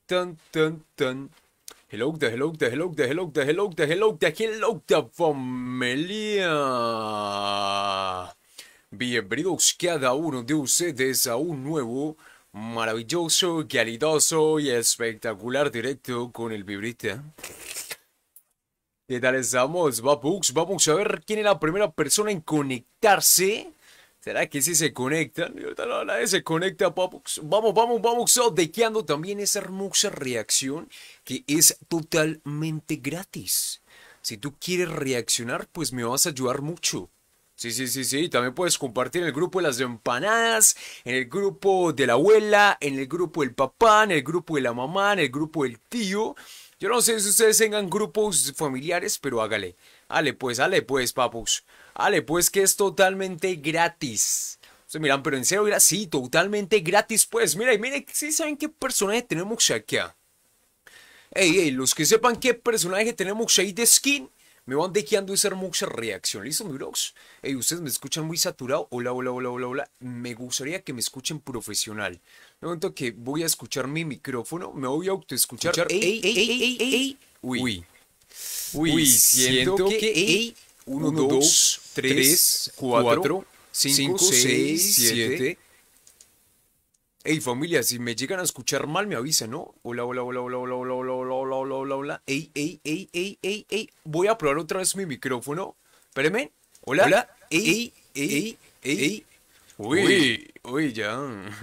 Tan, tan, tan. Hello there, hello there, hello there, hello there, hello there, hello there, hello there, familia. Bienvenidos cada uno de ustedes a un nuevo, maravilloso, calidoso y espectacular directo con el Vibrita. ¿Qué tal estamos, Babux? Vamos a ver quién es la primera persona en conectarse. ¿Será que sí se conectan? Y ahorita nadie se conecta, Babux. Vamos, dequeando también esa hermosa reacción que es totalmente gratis. Si tú quieres reaccionar, pues me vas a ayudar mucho. Sí. También puedes compartir en el grupo de las empanadas, en el grupo de la abuela, en el grupo del papá, en el grupo de la mamá, en el grupo del tío. Yo no sé si ustedes tengan grupos familiares, pero hágale. Hale pues, papus. Hale pues que es totalmente gratis. Ustedes miran, pero en serio, sí, totalmente gratis, pues. Mira, ¿sí saben qué personaje tenemos acá? Ey, los que sepan qué personaje tenemos ahí de skin, me van dejando esa hermosa reacción. ¿Listo, mi bros? Ey, ustedes me escuchan muy saturado. Hola. Me gustaría que me escuchen profesional. De momento que voy a escuchar mi micrófono, me voy a autoescuchar. Ey. Uy, siento que 1, 2, 3, 4, 5, 6, 7. Ey, familia, si me llegan a escuchar mal, me avisan, ¿no? Hola. Ey. Voy a probar otra vez mi micrófono. Espérenme. Hola. Ey. Uy, ya.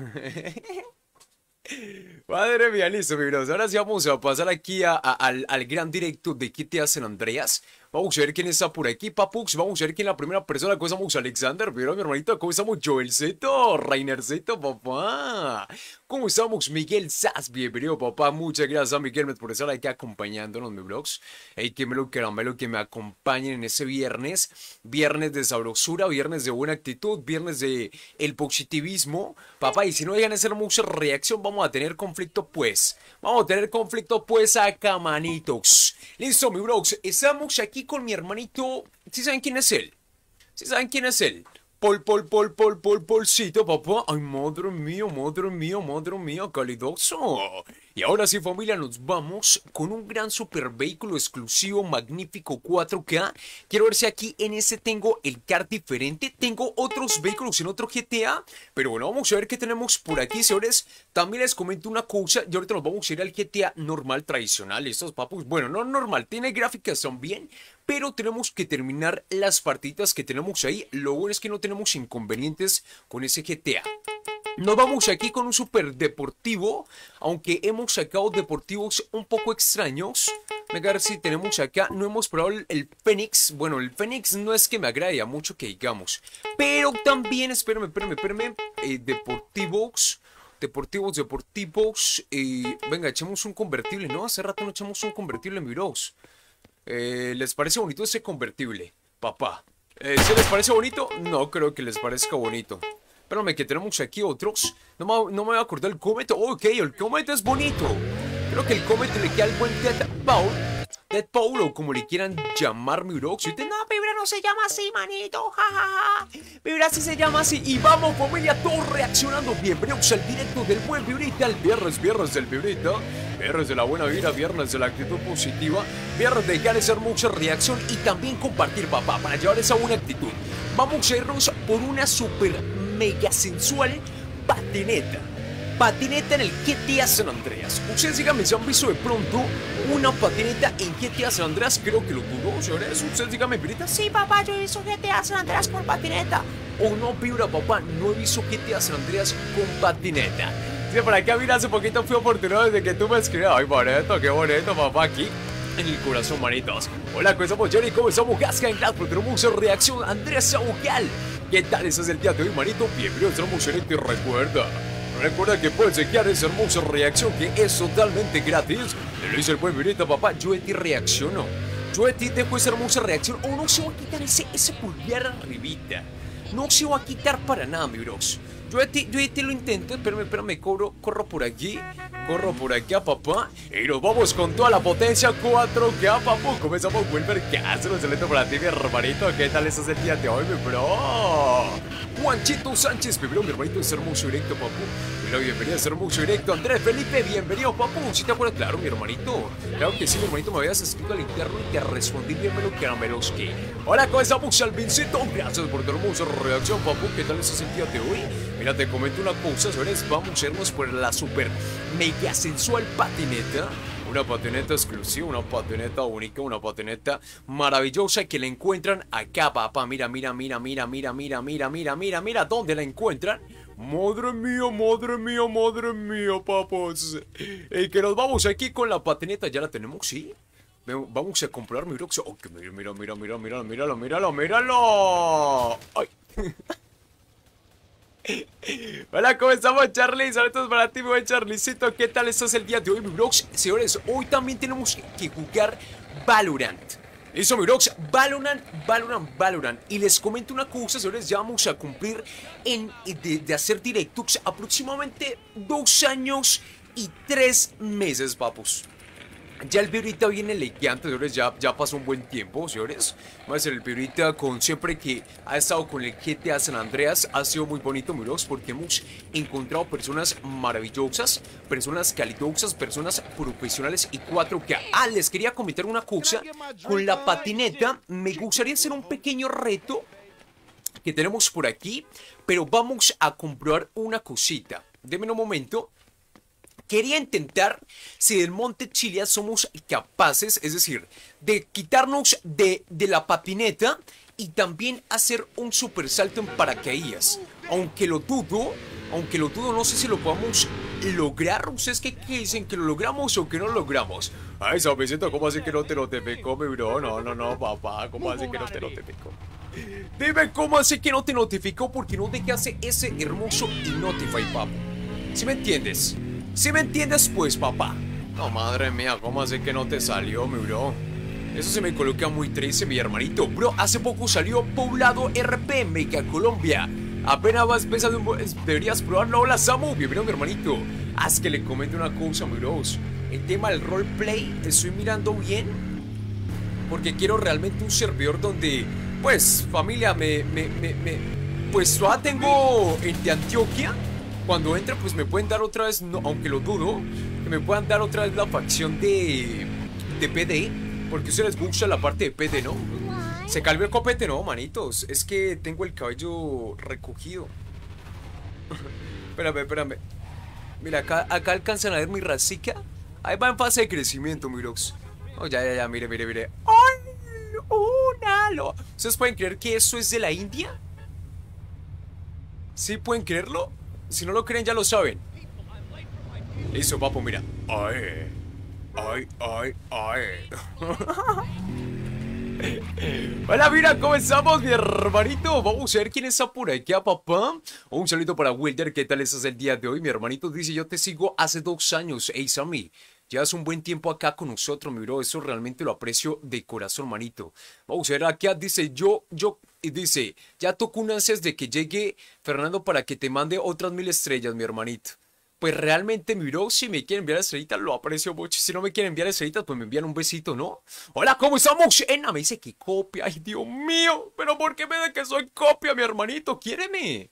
Madre mía, listo, mi bros. Ahora sí vamos a pasar aquí al gran directo de GTA San Andreas. Vamos a ver quién está por aquí, papux. Vamos a ver quién es la primera persona. ¿Cómo estamos, Alexander? Pero mi hermanito, ¿cómo estamos, Joelceto? Rainerceto, papá. ¿Cómo estamos, Miguel Sass? Bienvenido, papá. Muchas gracias a Miguel por estar aquí acompañándonos, mi blogs. Ey, que me lo caramelo, que me acompañen en ese viernes. Viernes de sabrosura, viernes de buena actitud, viernes de el positivismo. Papá, y si no dejan hacer mucha reacción, vamos a tener conflicto, pues. Acá, manitos. Listo, mi blogs. Estamos aquí con mi hermanito. ¿Sí saben quién es él? Polcito, papá. Ay, madre mía, calidoso. Y ahora sí, familia, nos vamos con un gran super vehículo exclusivo, magnífico 4K. Quiero ver si aquí en este tengo el car diferente. Tengo otros vehículos en otro GTA. Pero bueno, vamos a ver qué tenemos por aquí, señores. También les comento una cosa. Y ahorita nos vamos a ir al GTA normal, tradicional. Estos papus, bueno, no normal, tiene gráficas también. Pero tenemos que terminar las partidas que tenemos ahí. Lo bueno es que no tenemos inconvenientes con ese GTA. Nos vamos aquí con un super deportivo, aunque hemos sacado deportivos un poco extraños. Venga, a ver si tenemos acá, no hemos probado el Fénix. Bueno, el Fénix no es que me agrade a mucho que digamos. Pero también, espérame. Deportivos. Venga, echemos un convertible, ¿no? Hace rato no echamos un convertible, mi bros. ¿Les parece bonito ese convertible, papá? ¿Se les parece bonito? No creo que les parezca bonito. Espérame que tenemos aquí otros. No me voy a acordar el Comet. Ok, el Comet es bonito. Creo que el Comet le queda al buen Deadpool o como le quieran llamar, mi bro. Si usted no, Vibra no se llama así, manito. Vibra sí se llama así. Y vamos, familia, todos reaccionando. Bienvenidos al directo del buen Vibrita. El viernes del Vibrita. Viernes de la buena vida, viernes de la actitud positiva. Viernes de dejar esa hermosa reacción y también compartir, papá, para llevar esa buena actitud. Vamos a irnos por una super mega sensual patineta en el GTA San Andreas. Ustedes díganme si han visto de pronto una patineta en GTA San Andreas. Creo que lo dudo, señores. Ustedes díganme, Vibra. Sí, papá, yo he visto GTA San Andreas con patineta. O no, Vibra, papá, no he visto GTA San Andreas con patineta. Sí, por acá, mira, hace poquito fui afortunado desde que tú me escribes. Ay, bonito, qué bonito, papá, aquí en el corazón, manitos. Hola, ¿cómo estamos, Johnny? ¿Cómo estamos, Gasca en Glass? Tenemos reacción, Andrés Saucal. ¿Qué tal? Ese es el día de hoy, manito. Bienvenidos a Emocionante. Recuerda que puedes chequear esa hermosa reacción que es totalmente gratis. Le dice el buen Virita, papá. Yo de ti reacciono. Yo de ti dejo esa hermosa reacción. O no se va a quitar ese pulgar arribita. No se va a quitar para nada, mi bros. Yo de ti lo intento. Espérame, corro por aquí. Corro por acá, papá. Y nos vamos con toda la potencia 4K, papá. Comenzamos Wilmer Castro. Excelente para ti, mi hermanito. ¿Qué tal estás el día de hoy, mi bro? Juanchito Sánchez, primero mi hermanito es hermoso directo, papu. Mira, bienvenido a ese hermoso directo. Andrés Felipe, bienvenido, papu. ¿Sí te acuerdas? Claro, mi hermanito. Claro que sí, mi hermanito, me habías escrito al interno y te respondí bien caramelos que. Hola, ¿cómo estamos, Alvincito? Gracias por tu hermosa reacción, papu. ¿Qué tal estás el día de hoy? Mira, te comento una cosa, señores. Vamos a irnos por la super mega sensual patineta. Una patineta exclusiva, una patineta única, una patineta maravillosa que la encuentran acá, papá. Mira, mira, mira, mira, mira, mira, mira, mira, mira, mira, ¿dónde la encuentran? Madre mía, madre mía, madre mía, papás. Que nos vamos aquí con la patineta, ya la tenemos, ¿sí? Vamos a comprar mi Rox. Oh, mira, mira, mira, mira, mira, míralo, míralo, míralo. Ay. Hola, ¿cómo estamos, Charlie? Saludos para ti, mi buen Charlicito. ¿Qué tal estás el día de hoy, mi brox? Señores, hoy también tenemos que jugar Valorant. Listo, mi brox, Valorant. Y les comento una cosa, señores, ya vamos a cumplir de hacer directos aproximadamente 2 años y 3 meses, papus. Ya el Viorita viene elegante, señores, ya pasó un buen tiempo, señores. Va a ser el Viorita con siempre que ha estado con el GTA San Andreas. Ha sido muy bonito, miros, porque hemos encontrado personas maravillosas, personas calidosas, personas profesionales y 4K. Ah, les quería comentar una cosa. Con la patineta me gustaría hacer un pequeño reto que tenemos por aquí, pero vamos a comprobar una cosita. Denme un momento. Quería intentar si del Monte Chiliad somos capaces, es decir, de quitarnos de la patineta y también hacer un super salto en paracaídas. Aunque lo dudo, no sé si lo podamos lograr. ¿Ustedes qué dicen? ¿Que lo logramos o que no lo logramos? Ay, Sabecito, ¿cómo así que no te notificó, mi bro? No, papá, ¿cómo así que no te notificó? Dime, ¿cómo así que no te notificó? Porque no dejaste ese hermoso Notify, papu. ¿Sí me entiendes? Si me entiendes, pues, papá. No, madre mía, ¿cómo así que no te salió, mi bro? Eso se me coloca muy triste, mi hermanito. Bro, hace poco salió Poblado RP, Mega Colombia. Apenas vas pensando, deberías probarlo. Hola, Samu, bienvenido, mi hermanito. Haz que le comente una cosa, mi bros. El tema del roleplay, te estoy mirando bien. Porque quiero realmente un servidor donde, pues, familia, pues, todavía tengo el de Antioquia. Cuando entre, pues me pueden dar otra vez, no, aunque lo dudo, que me puedan dar otra vez la facción de PD. Porque a ustedes les gusta la parte de PD, ¿no? Se calvió el copete, no, manitos. Es que tengo el cabello recogido. Espérame. Mira, acá alcanzan a ver mi racica. Ahí va en fase de crecimiento, mirox. Oh, ya, mire. ¡Ay! ¿Ustedes pueden creer que eso es de la India? ¿Sí pueden creerlo? Si no lo creen, ya lo saben. Listo, papu, mira. Ay. Hola, mira, ¿cómo estamos, mi hermanito? Vamos a ver quién está por aquí, papá. Un saludo para Wilder, ¿qué tal estás el día de hoy? Mi hermanito dice, yo te sigo hace 2 años. Ey, Sammy, llevas un buen tiempo acá con nosotros, mi bro. Eso realmente lo aprecio de corazón, manito. Vamos a ver acá, dice, y dice, ya tocó un ansias de que llegue Fernando para que te mande otras 1000 estrellas, mi hermanito. Pues realmente, mi bro, si me quieren enviar estrellitas, lo aprecio mucho. Si no me quieren enviar estrellitas, pues me envían un besito, ¿no? Hola, ¿cómo estamos? Me dice que copia. Ay, Dios mío. ¿Pero por qué me da que soy copia, mi hermanito? Quiéreme.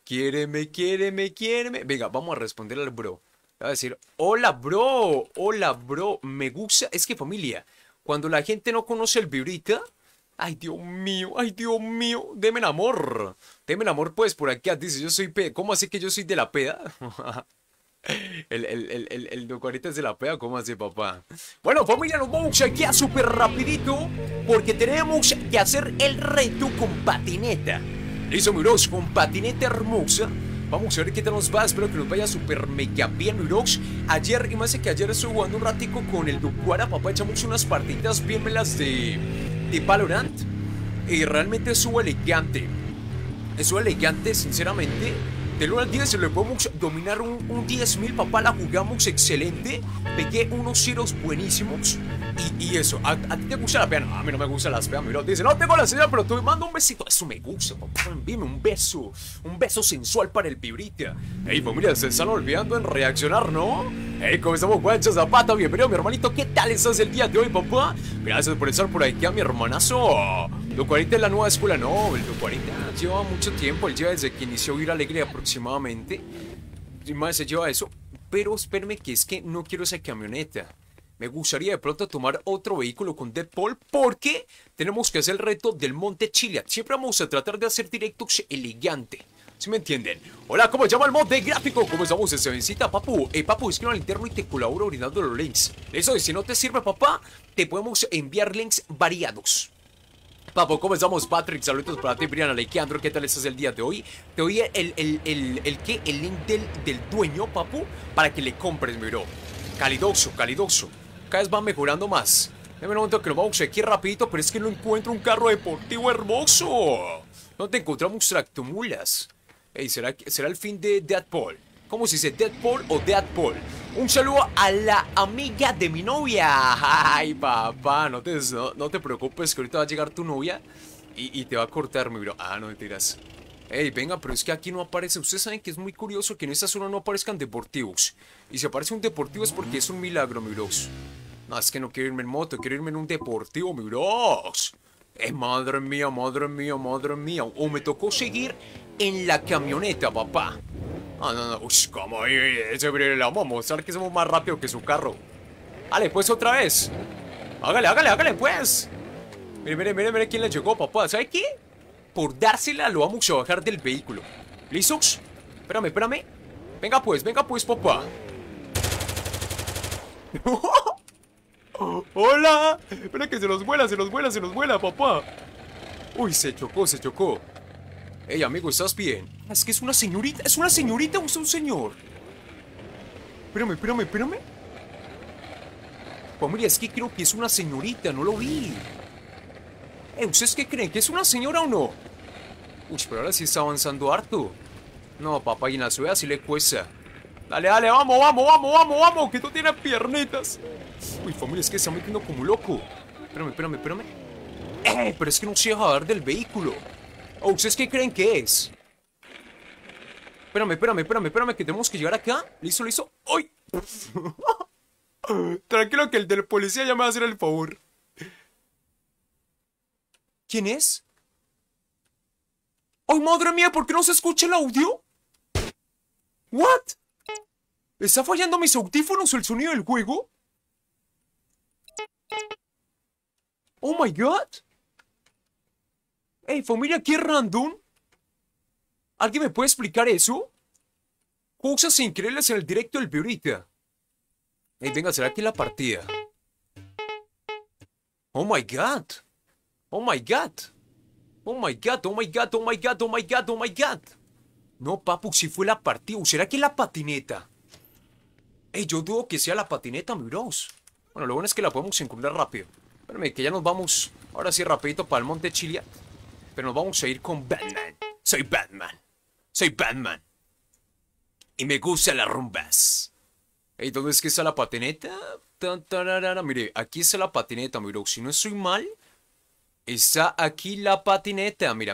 Venga, vamos a responderle al bro. Va a decir, hola, bro. Me gusta. Es que, familia, cuando la gente no conoce el Viorita... Ay, Dios mío. Deme el amor, pues, por acá. Dice, yo soy peda. ¿Cómo así que yo soy de la peda? El Ducarita es de la peda, ¿cómo así, papá? Bueno, familia, nos vamos aquí a súper rapidito porque tenemos que hacer el reto con patineta. Listo, mi bros, con patineta hermosa. Vamos a ver qué tal nos va, espero que nos vaya súper mega bien, mi bros. Ayer, y más que ayer estuve jugando un ratico con el Ducuara, papá, echamos unas partiditas bien melas de Valorant. Y realmente estuvo elegante, sinceramente. Del 1 al 10 le podemos dominar un 10.000, papá, la jugamos excelente. Pegué unos ceros buenísimos. Y eso, ¿a ti te gusta la pea? No, a mí no me gusta las peas, mira. Dice, no tengo la señal, pero te mando un besito. Eso me gusta, papá, envíame un beso sensual para el Viorita. Ey, familia, se están olvidando en reaccionar, ¿no? Hey, ¿cómo estamos, Juancho Zapata? Bienvenido, mi hermanito. ¿Qué tal estás el día de hoy, papá? Gracias por estar por aquí a mi hermanazo. Lo 40 es la nueva escuela. No, el Lo 40 lleva mucho tiempo. Él lleva desde que inició Vivir Alegre aproximadamente. Y más se lleva eso. Pero espérame que es que no quiero esa camioneta. Me gustaría de pronto tomar otro vehículo con Deadpool porque tenemos que hacer el reto del Monte Chiliad. Siempre vamos a tratar de hacer directos elegante. ¿Sí me entienden? Hola, ¿cómo se llama el mod de gráfico? ¿Cómo estamos? Se visita, papu. Papu, escribe al interno y te colaboro brindando los links. Eso, y si no te sirve, papá, te podemos enviar links variados. Papu, ¿cómo estamos, Patrick? Saludos para ti, Brian Alejandro. ¿Qué tal estás el día de hoy? Te doy el link del dueño, papu, para que le compres, mi bro. Calidoso, calidoso. Cada vez va mejorando más. Dame un momento que lo vamos aquí rapidito, pero es que no encuentro un carro deportivo hermoso. No te encontramos tractomulas. Ey, ¿será el fin de Deadpool? ¿Cómo se dice? ¿Deadpool o Deadpool? Un saludo a la amiga de mi novia. Ay, papá, no te preocupes que ahorita va a llegar tu novia y te va a cortar, mi bro. Ah, no mentiras. Ey, venga, pero es que aquí no aparece. Ustedes saben que es muy curioso que en esta zona no aparezcan deportivos. Y si aparece un deportivo es porque es un milagro, mi bros. No, es que no quiero irme en moto, quiero irme en un deportivo, mi bros. Madre mía, madre mía, madre mía. O me tocó seguir en la camioneta, papá. Ah, no, uy, ¿cómo? Le vamos a mostrar que somos más rápido que su carro. Dale, pues otra vez. Hágale, pues. Mire quién le llegó, papá. ¿Sabe qué? Por dársela lo vamos a bajar del vehículo. ¿Listos? Espérame. Venga pues, papá. ¡Hola! Espera que se los vuela, papá. Uy, se chocó. Ey, amigo, ¿estás bien? Es que es una señorita o es un señor. Espérame. Familia, es que creo que es una señorita, no lo vi. ¿Ustedes qué creen? ¿Que es una señora o no? Uy, pero ahora sí está avanzando harto. No, papá, y en la ciudad sí le cuesta. Dale, vamos, que tú tienes piernitas. Uy, familia, es que se está metiendo como loco. Espérame. Pero es que no se deja dar del vehículo. ¿Ustedes qué creen que es? Espérame, que tenemos que llegar acá. ¿Listo? ¡Ay! Tranquilo que el del policía ya me va a hacer el favor. ¿Quién es? ¡Ay, madre mía! ¿Por qué no se escucha el audio? ¿What? ¿Está fallando mis audífonos o el sonido del juego? ¡Oh, my God! Ey, familia, ¿qué random? ¿Alguien me puede explicar eso? Cosas increíbles en el directo del Viorita. Ey, venga, ¿será que la partida? ¡Oh, my God! No, papu, si fue la partida. ¿O será que la patineta? Ey, yo dudo que sea la patineta, mi bros. Bueno, lo bueno es que la podemos encontrar rápido. Espérame, que ya nos vamos. Ahora sí, rapidito para el Monte Chiliad. Pero nos vamos a ir con Batman. Soy Batman. Y me gustan las rumbas. Ey, ¿dónde es que está la patineta? Mire, aquí está la patineta, mi bro. Si no estoy mal, está aquí la patineta. Mira.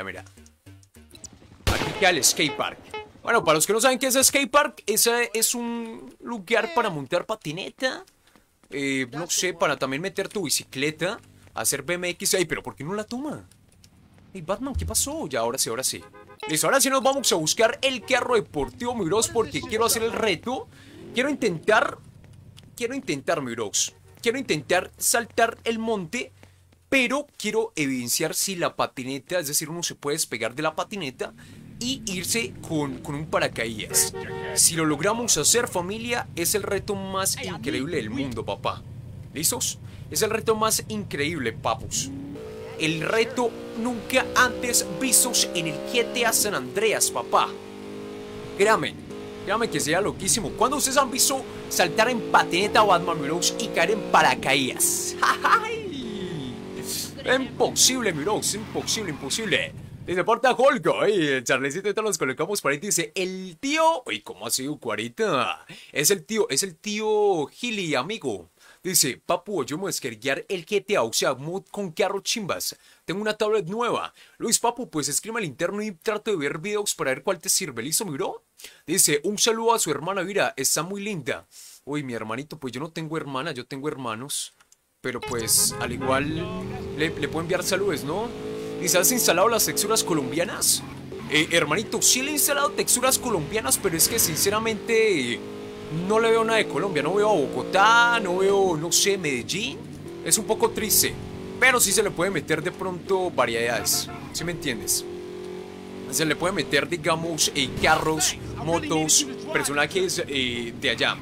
Aquí queda el skatepark. Bueno, para los que no saben qué es skatepark, ese es un lugar para montar patineta. No sé, para también meter tu bicicleta, hacer BMX. Ey, pero ¿por qué no la toma? Ey, Batman, ¿qué pasó? Ya, ahora sí. Listo, ahora sí nos vamos a buscar el carro deportivo, mi bros, porque quiero hacer el reto. Quiero intentar, mi bros. Quiero intentar saltar el monte, pero quiero evidenciar si la patineta, es decir, uno se puede despegar de la patineta y irse con un paracaídas. Si lo logramos hacer, familia, es el reto más increíble del mundo, papá. ¿Listos? Es el reto más increíble, papus. El reto nunca antes vistos en el GTA San Andreas, papá. Créame que sería loquísimo. ¿Cuándo ustedes han visto saltar en patineta o Batman Bros y caer en paracaídas? Imposible, mi bros, imposible. Dice, porta Holgo, el charlecito ahorita nos colocamos para ahí. Dice, el tío... Uy, ¿cómo ha sido 40? Es el tío Gili, amigo. Dice, papu, yo me voy a descargar el GTA, o sea, mod con carro chimbas. Tengo una tablet nueva. Luis, papu, pues escribe al interno y trato de ver videos para ver cuál te sirve. ¿Listo, mi bro? Dice, un saludo a su hermana, mira, está muy linda. Uy, mi hermanito, pues yo no tengo hermana, yo tengo hermanos. Pero pues, al igual, le puedo enviar saludos, ¿no? Dice, ¿has instalado las texturas colombianas? Hermanito, sí le he instalado texturas colombianas, pero es que sinceramente no le veo nada de Colombia. No veo a Bogotá, no veo, no sé, Medellín. Es un poco triste, pero sí se le puede meter de pronto variedades, ¿sí me entiendes? Se le puede meter, digamos, carros, motos, personajes de allá.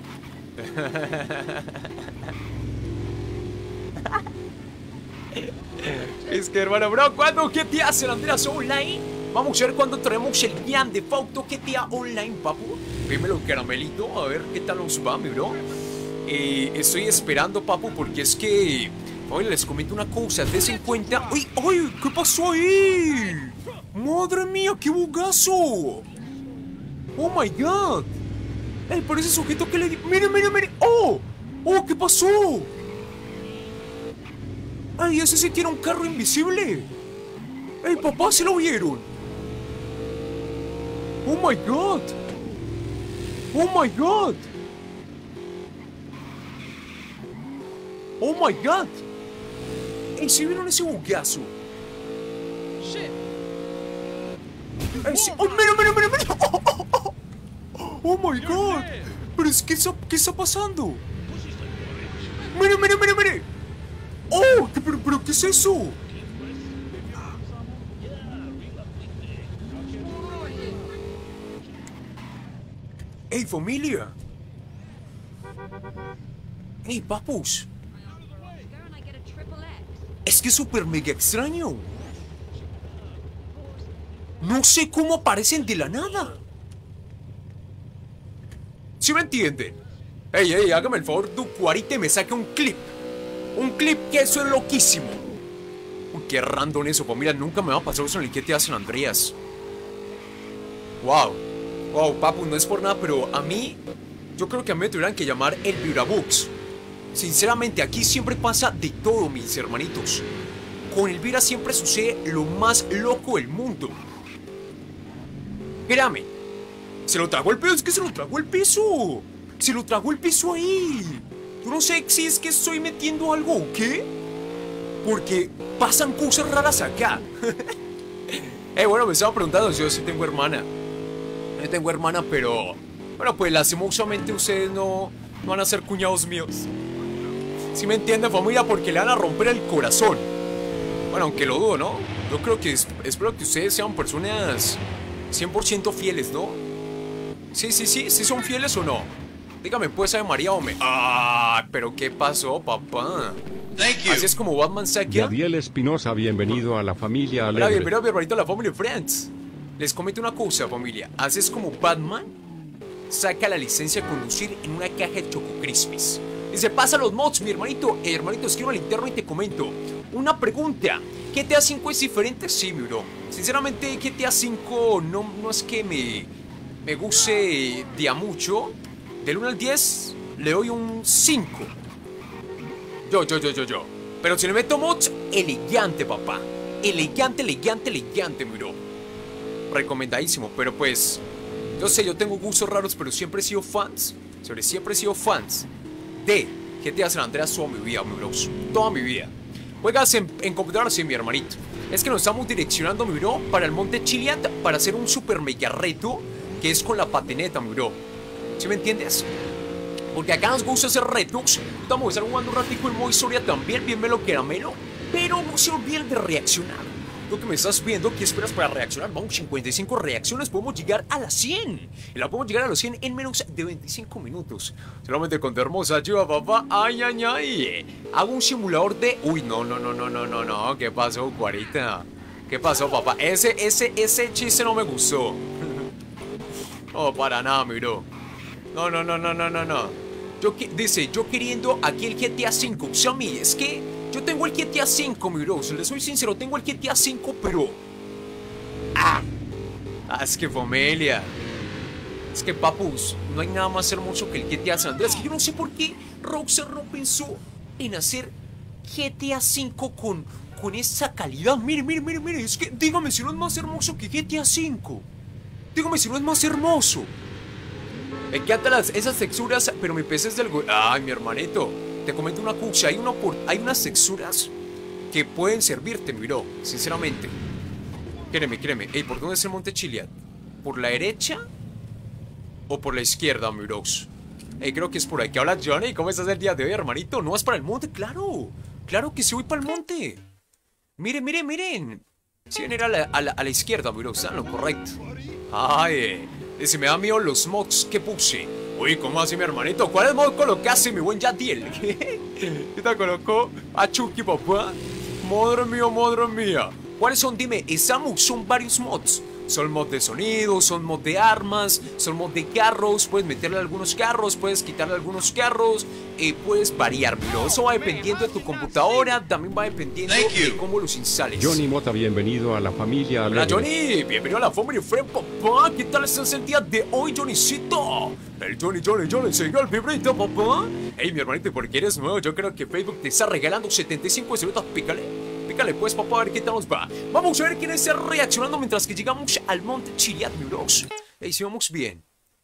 Es que, hermano, bro, ¿cuándo GTA San Andreas Online? Vamos a ver cuándo traemos el Grand Theft Auto GTA Online, papu. Dímelo, caramelito, a ver qué tal nos va, mi bro. Estoy esperando, papu, porque es que... Oye, les comento una cosa, des en cuenta... ¡Uy, uy! ¿Qué pasó ahí? ¡Madre mía, qué bugazo! ¡Oh, my God! ¡Ey, pero ese sujeto que le di... ¡Mire, mire, mire! ¡Oh! ¡Oh, qué pasó! ¡Ay, ese sí tiene un carro invisible! ¡Ey, papá, se lo vieron! ¡Oh, my God! ¡Oh, my God! ¡Oh, my God! ¡Ey, ¿sí vieron ese bugazo? ¡Ey, sí! ¡Oh, mira, mira, mira, mira! ¡Oh, oh, oh! ¡Oh, my God! ¿Pero es que qué está pasando? ¡Mire, mire, mire, mire! ¡Oh! ¿Pero qué es eso? ¡Ey, familia! ¡Ey, papus! Es que es súper mega extraño. No sé cómo aparecen de la nada. ¿Sí me entienden? Ey, ey, hágame el favor, Ducuarite me saque un clip. Un clip que eso es loquísimo. Uy, qué random eso, familia. Nunca me va a pasar eso en el GTA San Andreas. Wow. Wow, papu, no es por nada, pero a mí... Yo creo que a mí me tuvieran que llamar el Virabux. Sinceramente, aquí siempre pasa de todo, mis hermanitos. Con el Vira siempre sucede lo más loco del mundo. Créame. Se lo tragó el peso, es que se lo tragó el peso. Se lo tragó el peso ahí. Yo no sé si es que estoy metiendo algo o qué. Porque pasan cosas raras acá. Bueno, me estaba preguntando si yo sí tengo hermana. Yo tengo hermana, pero... Bueno, pues lastimosamente ustedes no van a ser cuñados míos. Si me entienden, familia, porque le van a romper el corazón. Bueno, aunque lo dudo, ¿no? Yo creo que espero que ustedes sean personas 100% fieles, ¿no? Sí, son fieles o no. Dígame, pues, Ave María, hombre. Ah, pero ¿qué pasó, papá? Así es como Batman saca. Yadiel Espinosa, bienvenido a la familia Alegre. Bienvenido, bienvenido a la familia Friends. Les comento una cosa, familia. Así es como Batman saca la licencia de conducir en una caja de Choco Crispies. Y se pasa los mods, mi hermanito. Hermanito, escribo al interno y te comento. Una pregunta. ¿GTA V es diferente? Sí, mi bro. Sinceramente, GTA V no es que me guste de a mucho. Del 1 al 10 le doy un 5. Yo. Pero si le meto mods, elegante, papá. Elegante, mi bro. Recomendadísimo, pero pues... Yo sé, yo tengo gustos raros, pero siempre he sido fans de GTA San Andreas toda mi vida, mi bros. Toda mi vida. Juegas en computadora, sí, mi hermanito. Es que nos estamos direccionando, mi bro, para el Monte Chiliad, para hacer un super mega reto, que es con la patineta, mi bro. ¿Sí me entiendes? Porque acá nos gusta hacer retos. Estamos a estar jugando un ratico en modo historia también, bien melo caramelo. Pero no se olviden de reaccionar. Lo que me estás viendo, ¿qué esperas para reaccionar? Vamos, 55 reacciones, podemos llegar a las 100. Y la podemos llegar a los 100 en menos de 25 minutos. Solamente con tu hermosa ayuda, papá. Ay. Hago un simulador de... Uy, no. ¿Qué pasó, Cuarita? ¿Qué pasó, papá? Ese chiste no me gustó. No, para nada, mi bro. No. Dice, yo queriendo aquí el GTA V. Xiaomi, es que... Yo tengo el GTA V, mi bro. Si les soy sincero, tengo el GTA V, pero... es que familia. Es que, papus, no hay nada más hermoso que el GTA San Andreas. Que yo no sé por qué Rockstar no pensó en hacer GTA V con esa calidad. Mire. Es que dígame si no es más hermoso que GTA V. Dígame si no es más hermoso. Me encantan esas texturas, pero mi PC es del... Ay, mi hermanito. Te comento una cosa. Hay unas texturas que pueden servirte, mi bro. Sinceramente. Créeme. Ey, ¿por dónde es el monte Chiliad? ¿Por la derecha? ¿O por la izquierda, mi bros? Ey, creo que es por ahí. ¿Qué hablas, Johnny? ¿Cómo estás el día de hoy, hermanito? ¿No vas para el monte? ¡Claro! ¡Claro que sí voy para el monte! Miren. Si ven a la izquierda, mi bros. Están lo correcto. Ay, se me da miedo los mods que puse. Uy, ¿cómo así, mi hermanito? ¿Cuál mod colocaste, mi buen Yadiel? ¿Qué te colocó? A Chucky, papá. Madre mía. ¿Cuáles son? Dime, Samu, son varios mods. Son mods de sonido, son mods de armas, son mods de carros. Puedes meterle algunos carros, puedes quitarle algunos carros. Puedes variar, bro. Eso va dependiendo de tu computadora. También va dependiendo de cómo los instales. Johnny Mota, bienvenido a la familia Hola, Alegre. Johnny, bienvenido a la Family Friend, papá. ¿Qué tal estás el día de hoy, Johnnycito? El Johnny, siguió el vibrito, papá. Ey, mi hermanito, porque eres nuevo, yo creo que Facebook te está regalando 75 estrellitas. Pícale pues, papá, a ver qué tal nos va. Vamos a ver quién está reaccionando mientras que llegamos al monte Chiliad, mi bros. Ey, si vamos bien.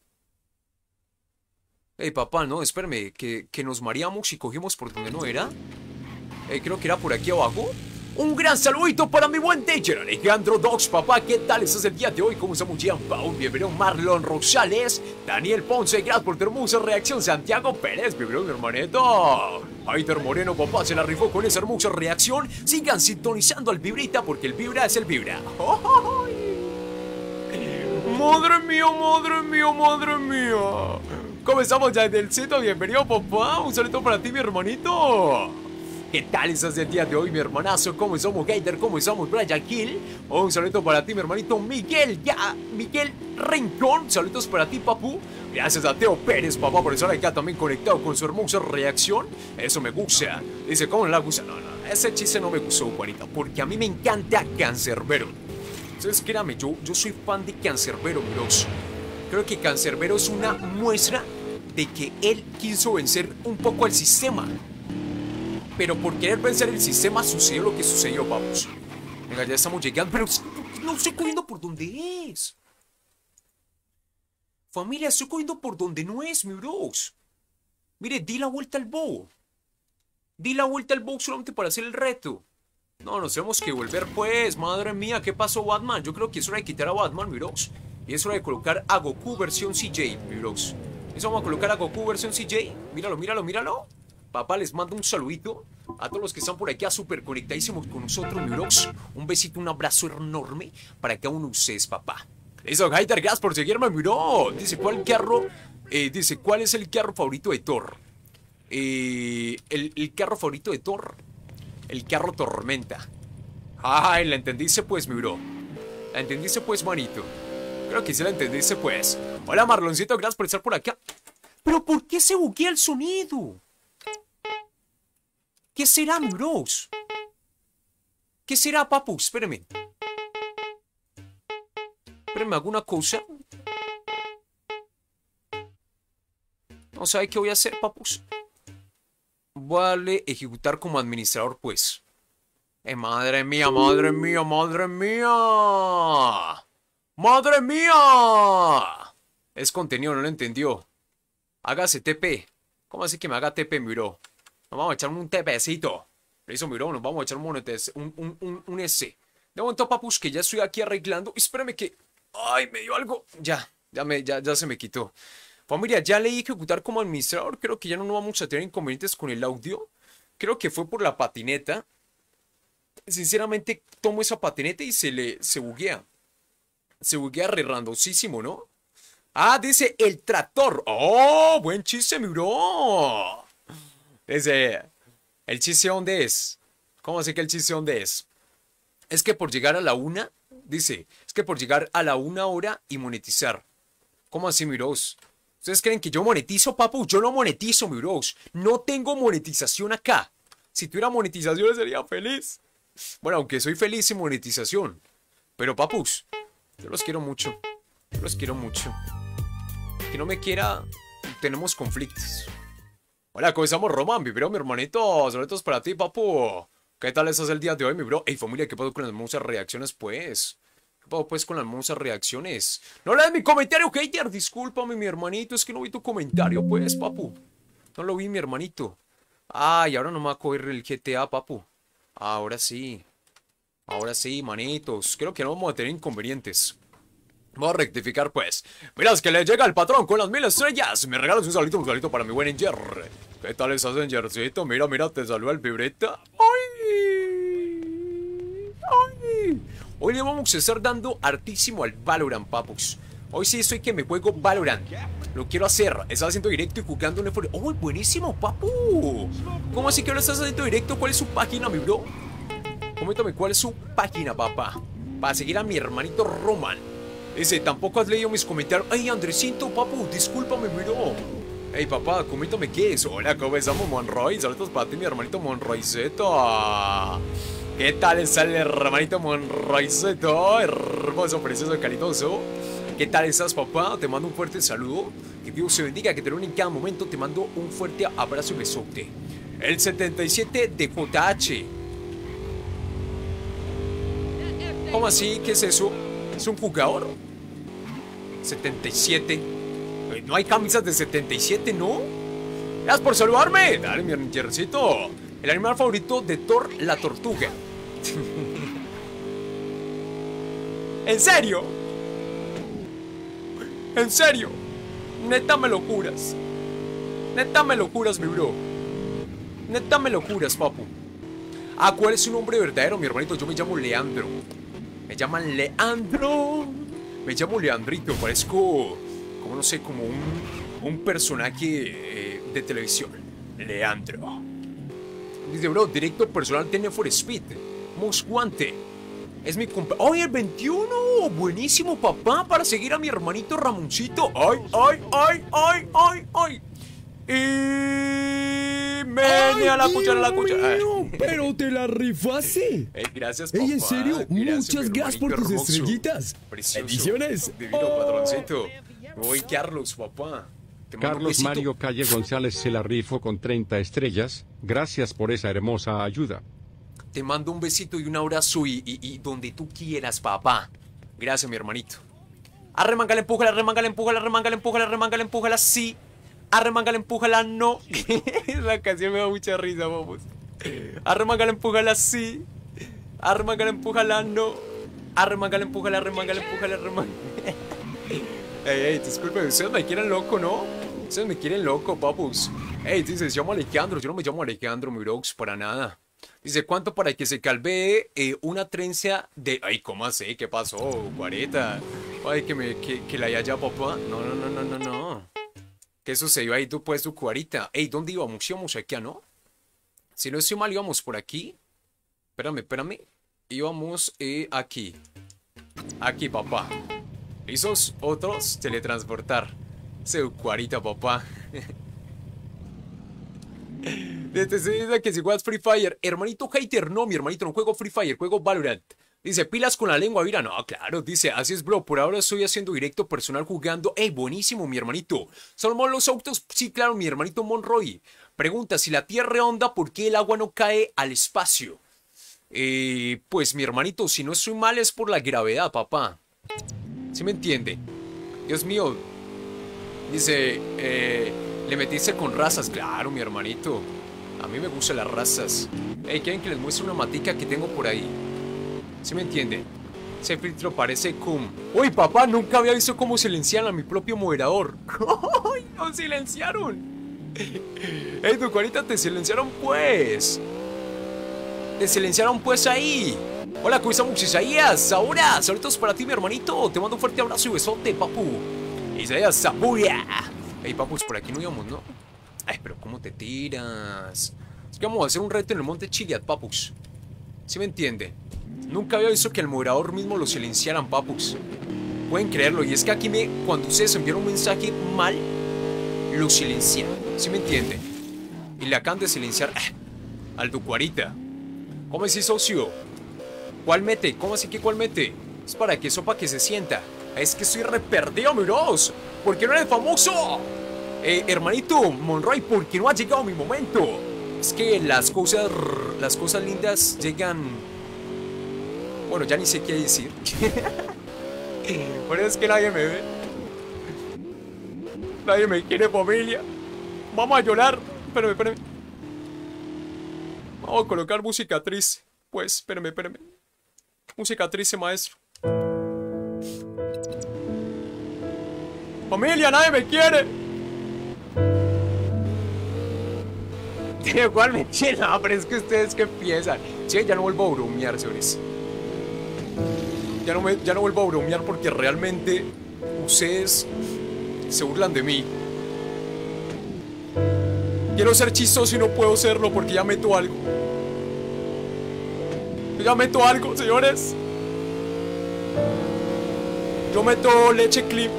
Ey, papá, no, espérame, que nos mareamos y cogimos por donde no era. Creo que era por aquí abajo. Un gran saludito para mi buen teacher Alejandro Dox, papá. ¿Qué tal estás el día de hoy? ¿Cómo estamos, Jean Paul? Bienvenido Marlon Rosales, Daniel Ponce, gracias por tu hermosa reacción. Santiago Pérez, bienvenido mi hermanito. Aitor Moreno, papá, se la rifó con esa hermosa reacción. Sigan sintonizando al Vibrita porque el Vibra es el Vibra. ¡Oh! Madre mía. ¿Cómo estamos, Yadelcito? Bienvenido, papá. Un saludo para ti, mi hermanito. ¿Qué tal estás el día de hoy, mi hermanazo? ¿Cómo estamos, Gator? ¿Cómo estamos, Brian Hill? Un saludo para ti, mi hermanito Miguel Rincón. Saludos para ti, papu. Gracias a Teo Pérez, papá, por estar acá también conectado con su hermosa reacción. Eso me gusta. Dice, ¿cómo no la gusta? No, ese chiste no me gustó, Juanita, porque a mí me encanta Cancerbero. Entonces, créame, yo soy fan de Cancerbero, bros. Creo que Cancerbero es una muestra de que él quiso vencer un poco al sistema. Pero por querer vencer el sistema sucedió lo que sucedió, vamos. Venga, ya estamos llegando. Pero no estoy cogiendo por donde es. Familia, estoy cogiendo por donde no es, mi bros. Mire, di la vuelta al bow. Di la vuelta al bow solamente para hacer el reto. No, nos tenemos que volver, pues. Madre mía, ¿qué pasó, Batman? Yo creo que es hora de quitar a Batman, mi bros. Y es hora de colocar a Goku versión CJ, mi bros. Eso vamos a colocar a Goku versión CJ. Míralo. Papá, les mando un saludito a todos los que están por aquí, súper conectadísimos con nosotros, mi bros. Un besito, un abrazo enorme para cada uno de ustedes, papá. Listo, Hater, gracias por seguirme, mi bro. Dice, ¿cuál es el carro favorito de Thor? El carro favorito de Thor. El carro Tormenta. Ay, la entendiste pues, mi bro. La entendiste pues, manito. Creo que sí la entendiste pues. Hola, Marloncito, gracias por estar por acá. ¿Pero por qué se buguea el sonido? ¿Qué será, mi bros? ¿Qué será, papu? Espérame, hago una cosa. No sabe qué voy a hacer, papus. Voy a darle ejecutar como administrador, pues. Madre mía. ¡Madre mía! Es contenido, no lo entendió. Hágase TP. ¿Cómo así que me haga TP, mi bro? Nos vamos a echar un TPcito. Listo, mi bro, nos vamos a echar un S. De momento, papus, que ya estoy aquí arreglando. Espérame que... ¡Ay, me dio algo! Ya se me quitó. Familia, ya leí ejecutar como administrador. Creo que ya no vamos a tener inconvenientes con el audio. Creo que fue por la patineta. Sinceramente, tomo esa patineta y se buguea. Se buguea re randosísimo, ¿no? Ah, dice el tractor. ¡Oh! Buen chiste, mi bro. Dice, ¿el chiste dónde es? ¿Cómo sé que el chiste dónde es? Es que por llegar a la una... Dice, es que por llegar a la 1 hora y monetizar. ¿Cómo así, mi bros? ¿Ustedes creen que yo monetizo, papu? Yo no monetizo, mi bros. No tengo monetización acá. Si tuviera monetización sería feliz. Bueno, aunque soy feliz sin monetización. Pero, papus, yo los quiero mucho. Que no me quiera, tenemos conflictos. Hola, ¿cómo estamos, Roman? Mi bro, mi hermanito. Saludos para ti, papu. ¿Qué tal estás el día de hoy, mi bro? Ey, familia, ¿qué pasó con las muchas reacciones, pues? ¿Qué pasó pues con las hermosas reacciones? No lees mi comentario, hater. Discúlpame, mi hermanito. Es que no vi tu comentario, pues, papu. No lo vi, mi hermanito. Ay, ahora no me va a coger el GTA, papu. Ahora sí. Ahora sí, manitos. Creo que no vamos a tener inconvenientes. Vamos a rectificar, pues. Mira, es que le llega el patrón con las 1000 estrellas. Me regalas un saludito para mi buen Enger. ¿Qué tal estás, Engercito? Mira, mira, te saluda el vibreta. ¡Ay! ¡Ay! Hoy le vamos a estar dando hartísimo al Valorant, papus. Hoy sí estoy que me juego Valorant. Lo quiero hacer. Estás haciendo directo y jugando un FR. ¡Oh, buenísimo, papu! ¿Cómo así que ahora estás haciendo directo? ¿Cuál es su página, mi bro? Coméntame cuál es su página, papá. Para seguir a mi hermanito Roman. Dice, tampoco has leído mis comentarios. Ay, Andresito, papu, discúlpame, bro. Ey, papá, coméntame qué es. Hola, ¿cómo estamos, Monroy? Saludos para ti, mi hermanito Monroyceto. ¿Qué tal está el hermanito Monroyceto? Hermoso, precioso, cariñoso. ¿Qué tal estás, papá? Te mando un fuerte saludo. Que Dios se bendiga, que te lo en cada momento. Te mando un fuerte abrazo y besote. El 77 de JH. ¿Cómo así? ¿Qué es eso? ¿Es un jugador? 77. No hay camisas de 77, ¿no? Gracias por saludarme. Dale, mi Angercito. El animal favorito de Thor, la tortuga. ¿En serio? ¿En serio? Neta me lo juras. Neta me lo juras, mi bro. Neta me lo juras, papu. Ah, ¿cuál es su nombre verdadero, mi hermanito? Yo me llamo Leandro. Me llaman Leandro. Me llamo Leandrito. Parezco, como no sé, como un personaje de televisión. Leandro. Dice, bro, directo personal tiene for Speed. Most Guante. Es mi compa. ¡Ay, el 21! Buenísimo, papá. Para seguir a mi hermanito Ramoncito. ¡Ay, ay, ay, ay, ay, ay! Y venía la cuchara, la cuchara. Pero te la rifaste. Gracias, papá. En serio, Gracias, muchas gracias por tus hermoso. estrellitas. Precioso. Bendiciones. Divino patroncito. Voy, Carlos, papá. Te mando un Carlos besito. Mario Calle González se la rifó con 30 estrellas. Gracias por esa hermosa ayuda. Te mando un besito y un abrazo y donde tú quieras, papá. Gracias, mi hermanito. Arremángala, empújala, arremángala, empújala, arremángala, empújala, arremángala, empújala, sí. Arremángala, empújala, no. La canción me da mucha risa, vamos. Arremángala, empújala, sí. Arremángala, empújala, no. Arremángala, empújala, arremángala, empújala, arremángala. Ey, disculpe, ustedes me quieren loco, ¿no? Ustedes me quieren loco, papus. Ey, dice, se llama Alejandro. Yo no me llamo Alejandro, mi brox, para nada. Dice, ¿cuánto para que se calvee una trenza de... Ay, ¿cómo así? ¿Qué pasó? 40. Ay, que la haya ya, papá. No, no, no, no, no, no. ¿Qué sucedió ahí tú, pues, tu cuarita? Ey, ¿dónde íbamos? Íbamos aquí, ¿no? Si no estoy mal, íbamos por aquí. Espérame. Íbamos aquí. Aquí, papá. ¿Listos? Otros, teletransportar. Su cuarita, papá. Dice que si juegas Free Fire. Hermanito hater, no, mi hermanito, no juego Free Fire, juego Valorant. Dice, pilas con la lengua, mira, no, claro, dice, así es, bro, por ahora estoy haciendo directo personal jugando. Ey, buenísimo, mi hermanito. ¿Son los autos? Sí, claro, mi hermanito Monroy. Pregunta, si la Tierra es redonda, ¿por qué el agua no cae al espacio? Pues, mi hermanito, si no estoy mal es por la gravedad, papá. ¿Sí me entiende? Dios mío. Dice, le metiste con razas. Claro, mi hermanito. A mí me gustan las razas. Ey, ¿quieren que les muestre una matica que tengo por ahí? ¿Sí me entiende? Ese filtro parece cum. Uy, papá, nunca había visto cómo silencian a mi propio moderador. ¡Ay, nos silenciaron! Ey, tu cuarita, te silenciaron pues. Te silenciaron pues ahí. Hola, ¿cómo estamos, Isaías? Ahora, saludos para ti, mi hermanito. Te mando un fuerte abrazo y besote, papu. Isaías, Zabuya. Ey, papus, por aquí no íbamos, ¿no? Ay, pero ¿cómo te tiras? Es que vamos a hacer un reto en el monte Chiliad, papus. ¿Sí me entiende? Nunca había visto que el moderador mismo lo silenciaran, papus. Pueden creerlo, y es que aquí cuando ustedes envían un mensaje mal, lo silencian. ¿Sí me entiende? Y le acaban de silenciar al Ducuarita. ¿Cómo así, socio? ¿Cuál mete? ¿Cómo así que cuál mete? Es para que sopa que se sienta. Es que estoy re perdido, miros. ¿Por qué no eres famoso? Hermanito Monroy, ¿por qué no ha llegado mi momento? Es que las cosas lindas llegan... Bueno, ya ni sé qué decir. Por eso es que nadie me ve. Nadie me quiere, familia. Vamos a llorar. Espérame. Vamos a colocar música triste. Pues, espérame. Música triste, maestro. Familia, nadie me quiere. Igual me quieren, pero es que ustedes qué piensan. Sí, ya no vuelvo a bromear, señores. Ya no vuelvo a bromear porque realmente ustedes se burlan de mí. Quiero ser chistoso y no puedo serlo porque ya meto algo. Ya meto algo, señores. Yo meto leche clip.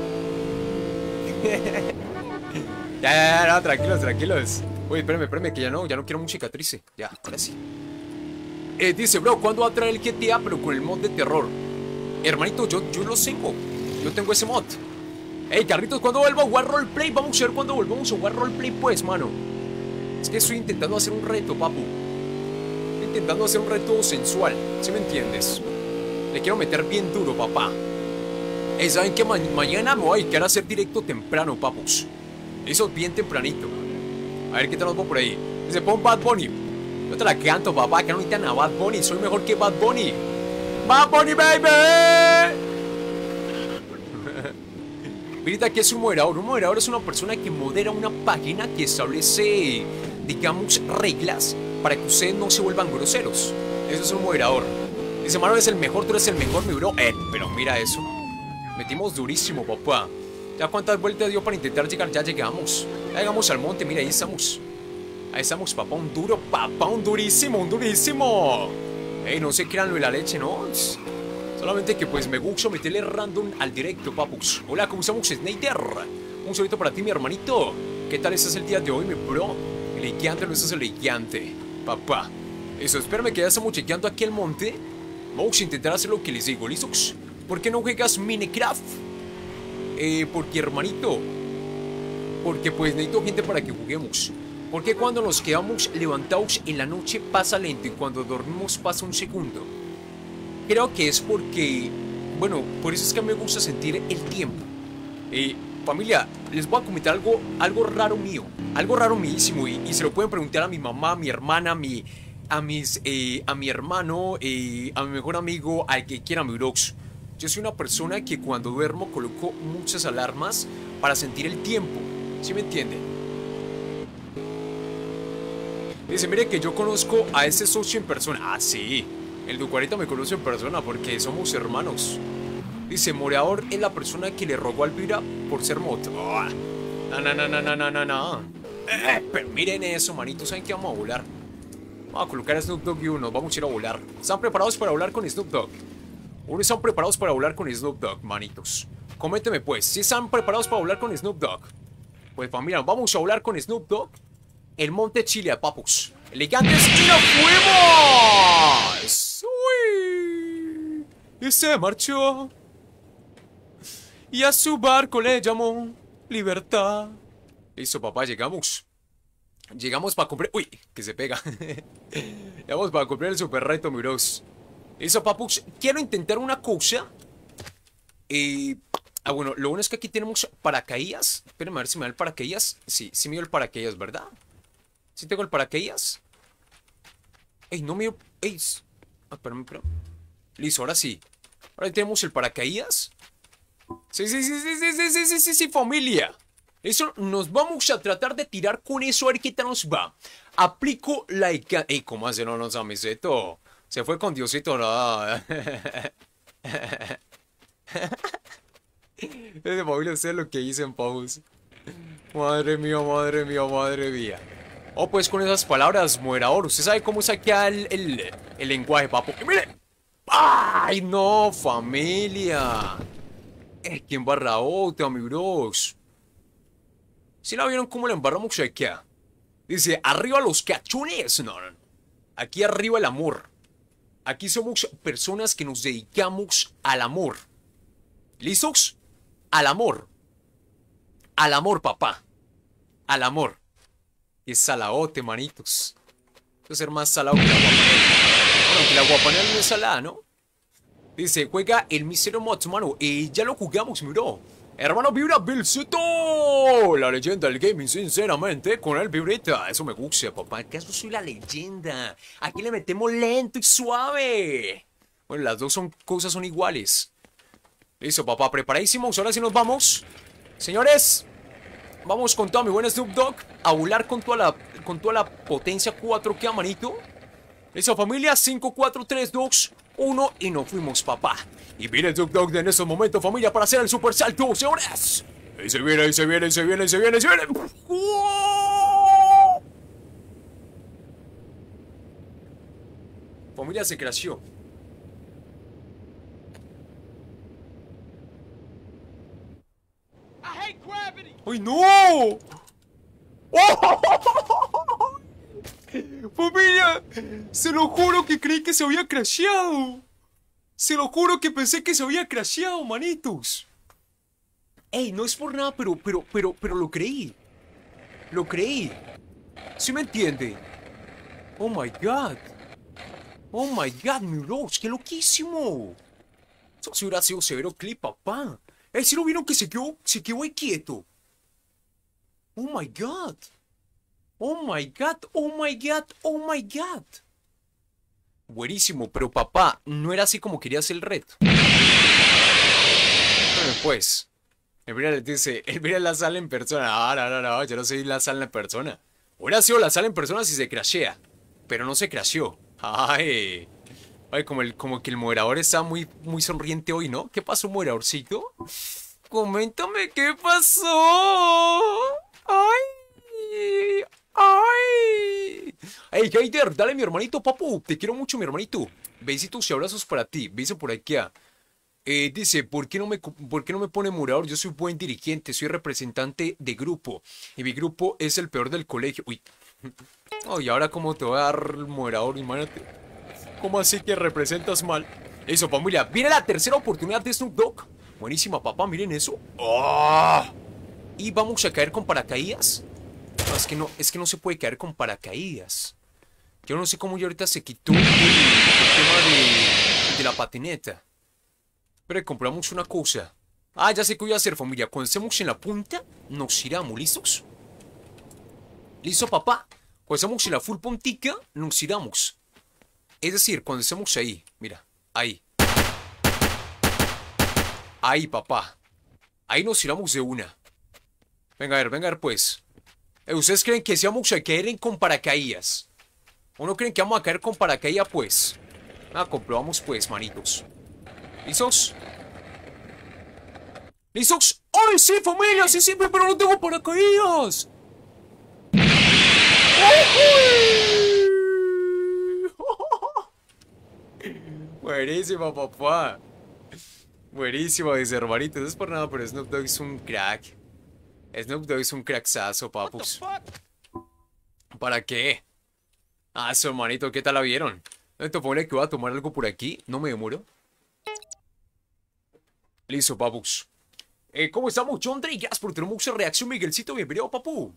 Ya, tranquilos. Uy, espérame, que ya no quiero música triste. Ya, ahora sí. Dice, bro, ¿cuándo va a traer el GTA pero con el mod de terror? Hermanito, yo lo tengo. Yo tengo ese mod. Ey, Carlitos, ¿cuándo vuelvo a jugar roleplay? Vamos a ver cuándo volvamos a jugar roleplay, pues, mano. Es que estoy intentando hacer un reto, papu. Estoy intentando hacer un reto sensual, ¿sí me entiendes? Le quiero meter bien duro, papá. ¿Saben qué? Mañana me voy a dedicar a hacer directo temprano, papus. Eso bien tempranito. A ver qué tal nos va por ahí. Dice, pon Bad Bunny. Yo te la canto, papá, que no necesitan a Bad Bunny. Soy mejor que Bad Bunny. ¡Bad Bunny, baby! Ahorita, ¿qué es un moderador? Un moderador es una persona que modera una página que establece, digamos, reglas para que ustedes no se vuelvan groseros. Eso es un moderador. Dice, mano, eres el mejor, tú eres el mejor, mi bro. Pero mira eso. Metimos durísimo, papá. ¿Ya cuántas vueltas dio para intentar llegar? Ya llegamos. Ya llegamos al monte, mira, ahí estamos. Ahí estamos, papá, un duro, papá, un durísimo. No se crean lo de la leche, ¿no? Solamente que pues me gusta meterle random al directo, papus. Hola, ¿cómo estamos, Snyder? Un saludito para ti, mi hermanito. ¿Qué tal estás el día de hoy, mi bro? Elegiante, no estás elegiante, papá. Eso, espérame que ya estamos chequeando aquí el monte. Vamos a intentar hacer lo que les digo, ¿listos? ¿Por qué no juegas Minecraft? Porque, hermanito, porque pues necesito gente para que juguemos. Porque cuando nos quedamos levantados en la noche pasa lento y cuando dormimos pasa un segundo. Creo que es porque, bueno, por eso es que me gusta sentir el tiempo. Familia, les voy a comentar algo raro mío. Algo raro míísimo y se lo pueden preguntar a mi mamá, a mi hermana, a mi hermano, a mi mejor amigo, al que quiera, mi brox. Yo soy una persona que cuando duermo coloco muchas alarmas para sentir el tiempo. ¿Sí me entienden? Dice, mire que yo conozco a ese socio en persona. Ah, sí. El Ducuarita me conoce en persona porque somos hermanos. Dice, Moreador es la persona que le rogó al Vira por ser moto. Oh, no. Pero miren eso, manitos. ¿Saben qué vamos a volar? Vamos a colocar a Snoop Dogg y uno. Vamos a ir a volar. ¿Están preparados para volar con Snoop Dogg? ¿Uno están preparados para volar con Snoop Dogg, manitos? Coménteme pues, si están preparados para volar con Snoop Dogg. Pues familia, vamos a volar con Snoop Dogg. El Monte Chile, papus. Elegantes, ¡y nos fuimos! ¡Uy! Y se marchó. Y a su barco le llamó Libertad. Listo, papá, llegamos. Llegamos para cumplir... ¡Uy! Que se pega. Llegamos para cumplir el super reto, mi bros. Listo, papus. Quiero intentar una cosa. Bueno, lo bueno es que aquí tenemos paracaídas. Espérenme a ver si me da el paracaídas. Sí, sí me dio el paracaídas, ¿verdad? ¿Sí tengo el paracaídas? Ey, no me dio... Ey. Espérame. Listo, ahora sí. Ahora tenemos el paracaídas. Sí, familia. Eso, nos vamos a tratar de tirar con eso a ver qué tal nos va. Aplico la... Ey, ¿cómo hace? No, Samiseto. Se fue con Diosito, no. Ese móvil es lo que hice en pause. Madre mía. Oh, pues con esas palabras, moderador. Usted sabe cómo saquea el lenguaje, papo. ¡Y mire! ¡Ay, no, familia! ¿Quién barra otra, mi bros? ¿Sí la vieron cómo la embarramos aquí? Dice, arriba los cachones. No. Aquí arriba el amor. Aquí somos personas que nos dedicamos al amor. ¿Listos? Al amor. Al amor, papá. Al amor. Es salaote, manitos. Debe ser más salado que la guapanela. Bueno, que la guapanela no es salada, ¿no? Dice, juega el Mister Mods, mano. Ya lo jugamos, bro. Hermano Vibra Bilcito, la leyenda del gaming, sinceramente, con el Vibrita. Eso me gusta, papá. ¿Acaso soy la leyenda? Aquí le metemos lento y suave. Bueno, las dos cosas son iguales. Listo, papá, preparadísimos. Ahora sí nos vamos. Señores, vamos con toda mi buena Snoop Dogg a volar con toda la potencia 4K, manito. Listo, familia, 5, 4, 3, 2, 1 y nos fuimos, papá. Y viene el Snoop Dogg en estos momentos, familia, para hacer el super salto, señores. Y se viene, se viene, se viene, se viene, se viene. ¡Oh! Familia, se creció. ¡Ay, no! ¡Oh! Familia, se lo juro que creí que se había crasheado. Se lo juro que pensé que se había crasheado, manitos. Ey, no es por nada, pero lo creí. Lo creí. ¿Sí me entiende? Oh my god. Oh my god, mi Rose, qué loquísimo. Eso sí hubiera sido severo clip, papá. Ey, ¿sí lo vieron que se quedó ahí quieto? Oh my god. Oh my god, oh my god, oh my god. Buenísimo, pero papá, no era así como querías el reto. Bueno, pues, el mira dice, el mira la sala en persona. No, yo no soy la sala en persona. Hubiera sido la sala en persona si se crashea, pero no se crasheó. Ay, como que el moderador está muy sonriente hoy, ¿no? ¿Qué pasó, moderadorcito? Coméntame qué pasó. Ay. ¡Ay! ¡Ey, Heider! Dale, mi hermanito, papu. Te quiero mucho, mi hermanito. Besitos y abrazos para ti. Beso por aquí. Dice, ¿por qué no me pone moderador? Yo soy buen dirigente, soy representante de grupo. Y mi grupo es el peor del colegio. Uy. Oh, y ahora cómo te voy a dar el moderador, imagínate. ¿Cómo así que representas mal? Eso, familia. Viene la tercera oportunidad de Snoop Dogg. Buenísima, papá. Miren eso. ¡Oh! Y vamos a caer con paracaídas. No, es que no se puede caer con paracaídas. Yo no sé cómo ya ahorita se quitó el tema de la patineta. Pero compramos una cosa. Ah, ya sé qué voy a hacer, familia. Cuando estemos en la punta, nos iramos. ¿Listos? ¿Listo, papá? Cuando estemos en la full puntica, nos iramos. Es decir, cuando estemos ahí. Mira, ahí. Ahí, papá. Ahí nos iramos de una. Venga a ver, pues. ¿Ustedes creen que si vamos a caer con paracaídas? ¿O no creen que vamos a caer con paracaídas, pues? Comprobamos, pues, manitos. ¿Listos? ¿Listos? ¡Ay, sí, familia! ¡Sí, pero no tengo paracaídas! Buenísima, papá. Buenísima, dice hermanito. No es por nada, pero Snoop Dogg es un crack. Snoop Dogg es un cracksazo, papus. ¿Para qué? Su hermanito, ¿qué tal la vieron? Te pone que voy a tomar algo por aquí. No me demoro. Listo, papus. ¿Cómo estamos, John Drake? Gracias por tener mucha reacción, Miguelcito. Bienvenido, papu.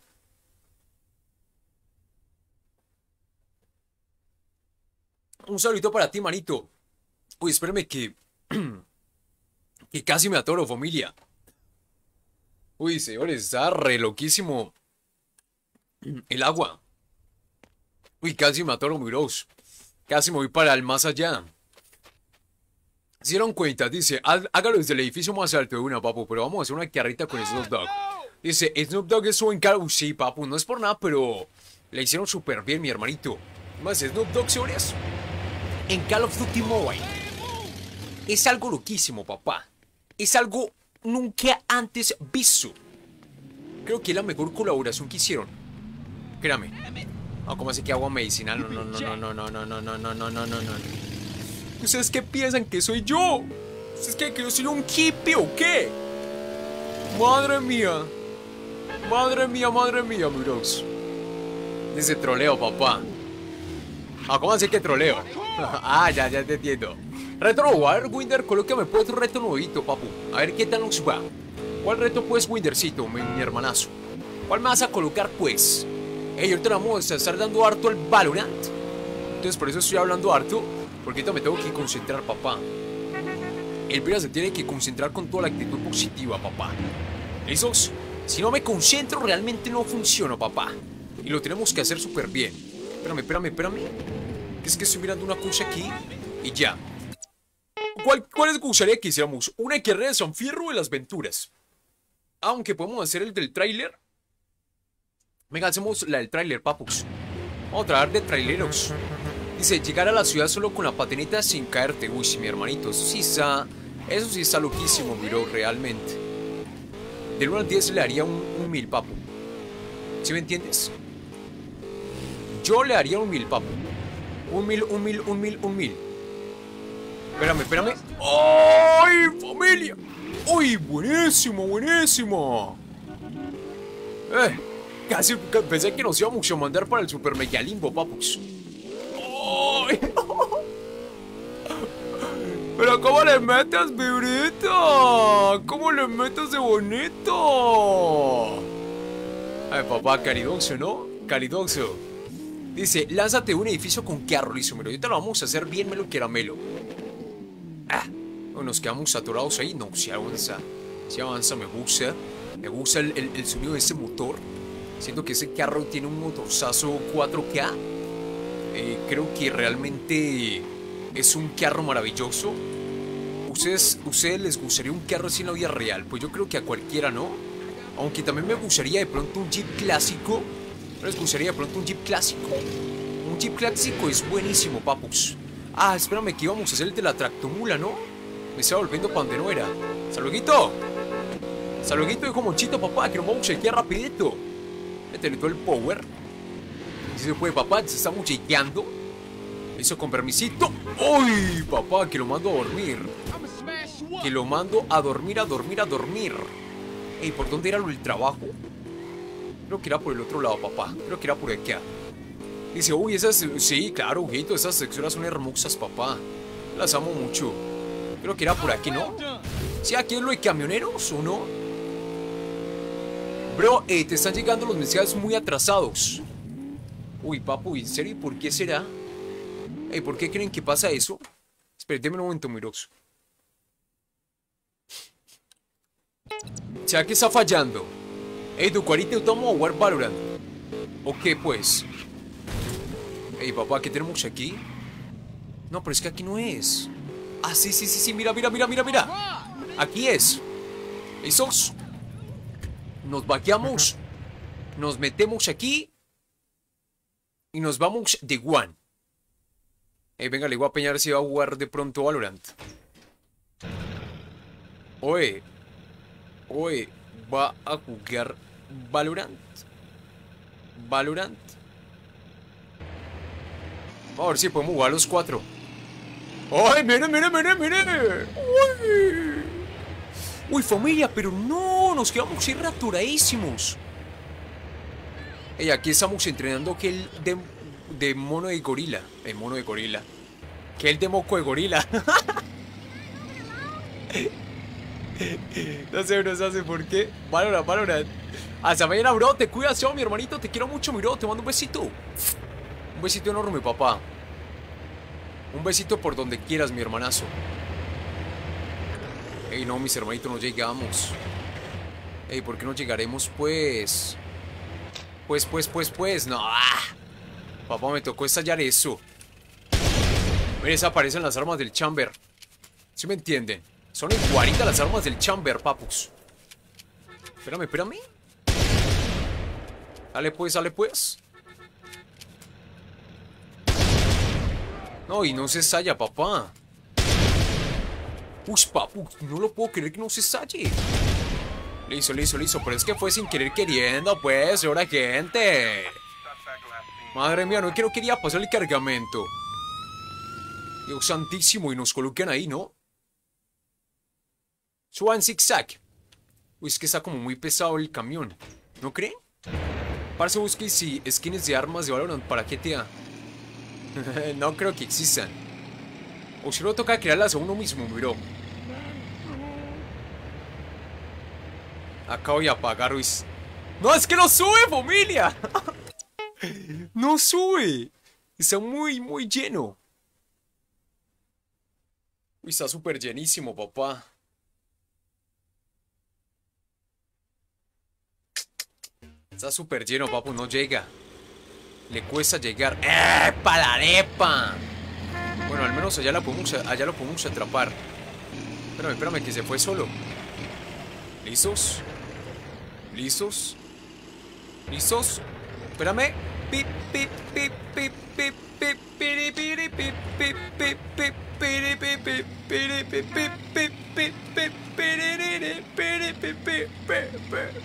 Un saludito para ti, manito. Uy, espérame que casi me atoro, familia. Uy, señores, está re loquísimo el agua. Uy, casi me atoro, mi bros. Casi me voy para el más allá. ¿Se dieron cuenta? Dice, hágalo desde el edificio más alto de una, papu. Pero vamos a hacer una carrita con Snoop Dogg. Dice, Snoop Dogg es un Call of... Sí, papu, no es por nada, pero le hicieron súper bien, mi hermanito. Más Snoop Dogg, señores, en Call of Duty Mobile. Es algo loquísimo, papá. Es algo nunca antes visto. Creo que es la mejor colaboración que hicieron. Créame. ¿Cómo así que agua medicinal? No. ¿Ustedes qué piensan que soy yo? ¿Ustedes creen que yo soy un hippie o qué? Madre mía, mi bros. Dice troleo, papá. ¿Cómo así que troleo? Ya te entiendo. Reto nuevo, a ver, Winder, colócame pues un reto nuevito, papu. A ver qué tal nos va. ¿Cuál reto pues, Windercito, mi hermanazo? ¿Cuál me vas a colocar pues? Ahorita vamos a estar dando harto al Valorant. Entonces por eso estoy hablando harto, porque ahorita me tengo que concentrar, papá. El Pira se tiene que concentrar con toda la actitud positiva, papá. ¿Listos? Si no me concentro, realmente no funciona, papá. Y lo tenemos que hacer súper bien. Espérame. Que es que estoy mirando una cosa aquí y ya. ¿Cuál les gustaría que hiciéramos? ¿Una carrera de San Fierro de las Venturas? Aunque podemos hacer el del tráiler. Venga, hacemos la del tráiler, papus. Vamos a traer de traileros. Dice, llegar a la ciudad solo con la patineta sin caerte. Uy, sí, mi hermanito, eso sí está loquísimo, miro, realmente. Del 1 al 10 le daría un 1000, papu. ¿Sí me entiendes? Yo le daría un 1000, papu. Un mil. Espérame. ¡Ay, familia! ¡Uy, buenísimo! Casi pensé que nos íbamos a mandar para el Super Mega Limbo, papus. ¡Ay! Pero ¿cómo le metes, vibrita? ¿Cómo le metes de bonito? Ay, papá, caridoso, ¿no? Caridoso. Dice, lánzate un edificio con carro, listo, mero. Ahorita lo vamos a hacer bien, melo que era melo. Nos quedamos atorados ahí. No, si avanza, me gusta. Me gusta el sonido de ese motor. Siento que ese carro tiene un motorzazo 4K. Creo que realmente es un carro maravilloso. ¿Ustedes les gustaría un carro así en la vida real? Pues yo creo que a cualquiera, ¿no? Aunque también me gustaría de pronto un Jeep clásico. ¿No les gustaría de pronto un Jeep clásico? Un Jeep clásico es buenísimo, papus. Espérame, que íbamos a hacer el de la tractomula, ¿no? Me estaba volviendo para donde no era. ¡Saludito! ¡Saludito, hijo Monchito, papá! Que nos vamos a chequear rapidito. Métele todo el power. Si se puede, papá, se estamos chequeando. Eso con permisito. ¡Uy, papá! Que lo mando a dormir. Que lo mando a dormir. Ey, ¿por dónde era lo del trabajo? Creo que era por el otro lado, papá. Creo que era por aquí. Dice, uy, esas... Sí, claro, ojito, esas texturas son hermosas, papá. Las amo mucho. Creo que era por aquí, ¿no? Sí, aquí es lo de camioneros, ¿o no? Bro, te están llegando los mensajes muy atrasados. Uy, papu, ¿en serio? ¿Por qué será? ¿Por qué creen que pasa eso? Espérate un momento, miros. ¿Será que está fallando? Tu cuarito, estamos a jugar Valorant. Ok, pues. Papá, ¿qué tenemos aquí? No, pero es que aquí no es. Sí, mira. Aquí es. ¿Listos? Nos vaqueamos. Nos metemos aquí. Y nos vamos de one. Venga, le voy a peñar si va a jugar de pronto Valorant. Oye, va a jugar Valorant. Vamos a ver si podemos jugar los 4. ¡Ay, mire! Uy, familia, pero no, nos quedamos ir raturadísimos. Aquí estamos entrenando que el de mono de gorila. El mono de gorila. Que el de moco de gorila. No sé por qué. Valorant. Hasta mañana, bro. Te cuidas, yo, mi hermanito. Te quiero mucho, mi bro. Te mando un besito. Un besito enorme, papá. Un besito por donde quieras, mi hermanazo. No, mis hermanitos, no llegamos. ¿Por qué no llegaremos, pues? Pues, no. Papá, me tocó estallar eso. Mira, aparecen las armas del Chamber. ¿Sí me entienden? Son igualitas las armas del Chamber, papus. Espérame. Dale pues. No, y no se estalla, papá. Uy, papu, no lo puedo creer que no se estalle. Listo. Pero es que fue sin querer queriendo, pues, ahora gente. Madre mía, no quería pasar el cargamento. Dios santísimo, y nos colocan ahí, ¿no? Suban zigzag. Uy, es que está como muy pesado el camión. ¿No creen? Parce, busque si skins de armas de Valorant para GTA. No creo que existan. O si no, toca crearlas a uno mismo, bro. Acabo de apagar, Luis. ¡No, es que no sube, familia! ¡No sube! Está muy lleno. Uy, está súper llenísimo, papá. Está súper lleno, papu, no llega. Le cuesta llegar. ¡Epa, la arepa! Bueno, al menos allá lo podemos atrapar. Espérame, que se fue solo. ¿Listos? ¿Listos? ¿Listos? Espérame. Pip, pip, pip, pip, pip, pip, piri, piri, pip, pip, pip, pip, piri, pip, pip, piri, pip, pip, pip, pip, pip, piriri, piri, pip, pip, pip, pip.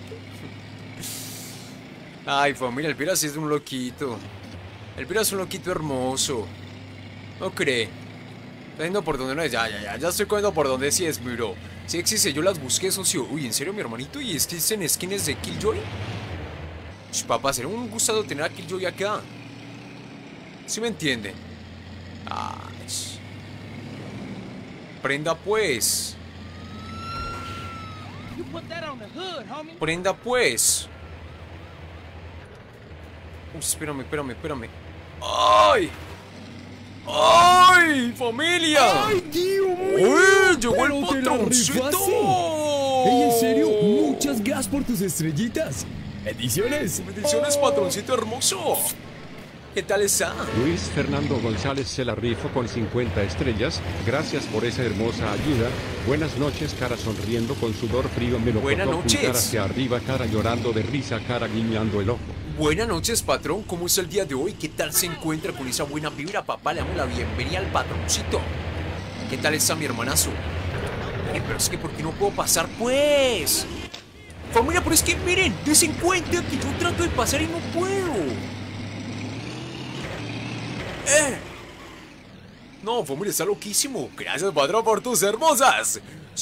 Ay, familia, el Pira sí es un loquito. El Pira es un loquito hermoso. ¿No cree? Está yendo por donde no es. Ya estoy cogiendo por donde sí es, bro. Sí existe, yo las busqué, socio. Uy, ¿en serio, mi hermanito? ¿Y existen skins de Killjoy? Papá, será un gustado tener a Killjoy acá. ¿Sí me entienden? Prenda pues. Prenda pues. Uy, espérame. ¡Ay! ¡Ay, familia! ¡Ay, Dios mío! ¡Uy, llegó el ¡Pero te la patroncito! rifaste! ¡Ey, en serio! Muchas gracias por tus estrellitas. ¡Bendiciones! ¡Bendiciones, patroncito hermoso! ¿Qué tal está? Luis Fernando González se la rifo con 50 estrellas. Gracias por esa hermosa ayuda. Buenas noches, cara sonriendo con sudor frío. Me lo Buenas puedo noches. apuntar hacia arriba, cara llorando de risa, cara guiñando el ojo. Buenas noches, patrón. ¿Cómo está el día de hoy? ¿Qué tal se encuentra con esa buena vibra, papá? Le damos la bienvenida al patroncito. ¿Qué tal está mi hermanazo? Pero es que ¿por qué no puedo pasar, pues? Familia, pero es que miren, des en cuenta que yo trato de pasar y no puedo. No, familia, está loquísimo. Gracias, patrón, por tus hermosas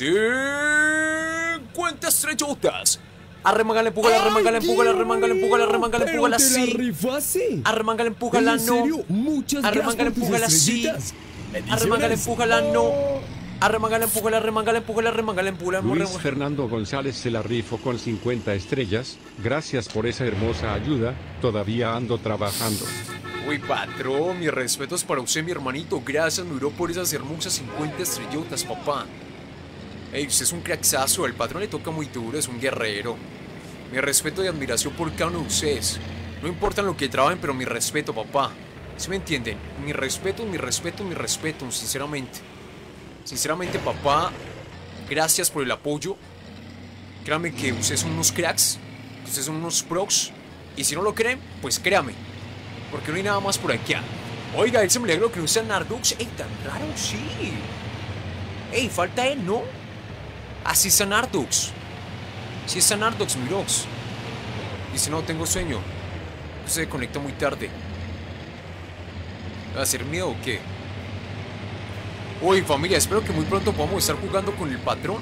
50 estrellotas. Arremangala, empújala, arremangala, empújala, arremangala, empújala, arremangala, empújala, ¡Pero te sí. la rifaste! Arremangala, empújala, ¿En no. serio? Muchas gracias Arremangala, por tus empújala, sí. estrellitas. Arremangala, ¡Bendiciones! empújala, no. Arremangala, empújala, arremangala, empújala, arremangala, empújala, Luis arremangala. Fernando González se la rifo con 50 estrellas. Gracias por esa hermosa ayuda. Todavía ando trabajando. Uy, patrón, mis respetos para usted, mi hermanito. Gracias, mi bro, por esas hermosas 50 estrellotas, papá. Ey, usted es un cracksazo. El patrón le toca muy duro, es un guerrero. Mi respeto y admiración por cada uno de ustedes. No importa lo que trabajen, pero mi respeto, papá. ¿Sí me entienden? Mi respeto, sinceramente. Sinceramente, papá, gracias por el apoyo. Créanme que ustedes son unos cracks. Ustedes son unos pros. Y si no lo creen, pues créanme. Porque no hay nada más por aquí. Oiga, él se me alegró que no sea Nardux. Ey, tan raro, sí. Ey, falta él, ¿no? Así está Nardux. Sí está Nardux, mi Rox. Dice, no, tengo sueño. Se conecta muy tarde. ¿Va a hacer miedo o qué? Uy, familia, espero que muy pronto podamos estar jugando con el patrón.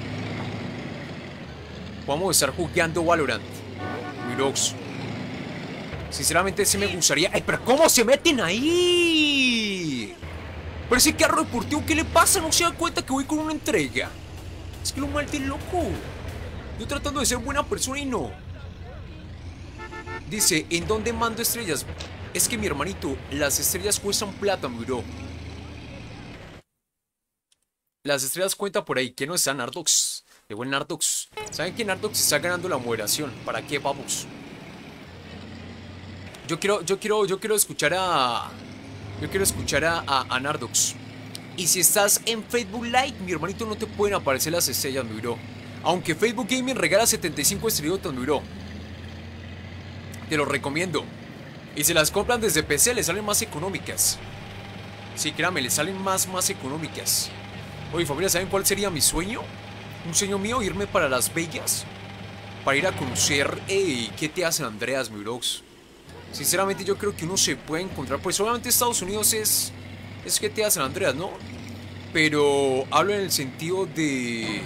Podamos estar jugando Valorant. Mi Rox. Sinceramente sí me gustaría. ¡Ay, pero cómo se meten ahí! Pero ese carro deportivo, ¿qué le pasa? No se da cuenta que voy con una entrega. Es que lo mal de loco. Yo tratando de ser buena persona y no. Dice, ¿en dónde mando estrellas? Es que mi hermanito, las estrellas cuestan plata, mi bro. Las estrellas cuentan por ahí. ¿Qué no está Nardox? De buen Nardox. ¿Saben que Nardox está ganando la moderación? ¿Para qué vamos? Yo quiero escuchar a Nardox. Y si estás en Facebook Live, mi hermanito, no te pueden aparecer las estrellas, mi bro. Aunque Facebook Gaming regala 75 estrellotas, mi bro. Te lo recomiendo. Y si las compran desde PC, les salen más económicas. Sí, créame, les salen más económicas. Oye, familia, ¿saben cuál sería mi sueño? Un sueño mío, irme para Las Vegas. Para ir a conocer, ¿qué te hacen, Andreas, mi bros? Sinceramente, yo creo que uno se puede encontrar. Pues obviamente Estados Unidos es GTA San Andreas, ¿no? Pero hablo en el sentido de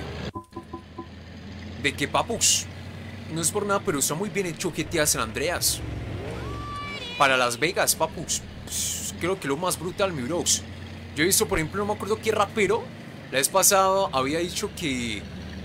que, papus, no es por nada, pero está muy bien hecho GTA San Andreas. Para Las Vegas, papus. Creo que lo más brutal, mi bros. Yo he visto, por ejemplo, no me acuerdo qué rapero la vez pasada había dicho que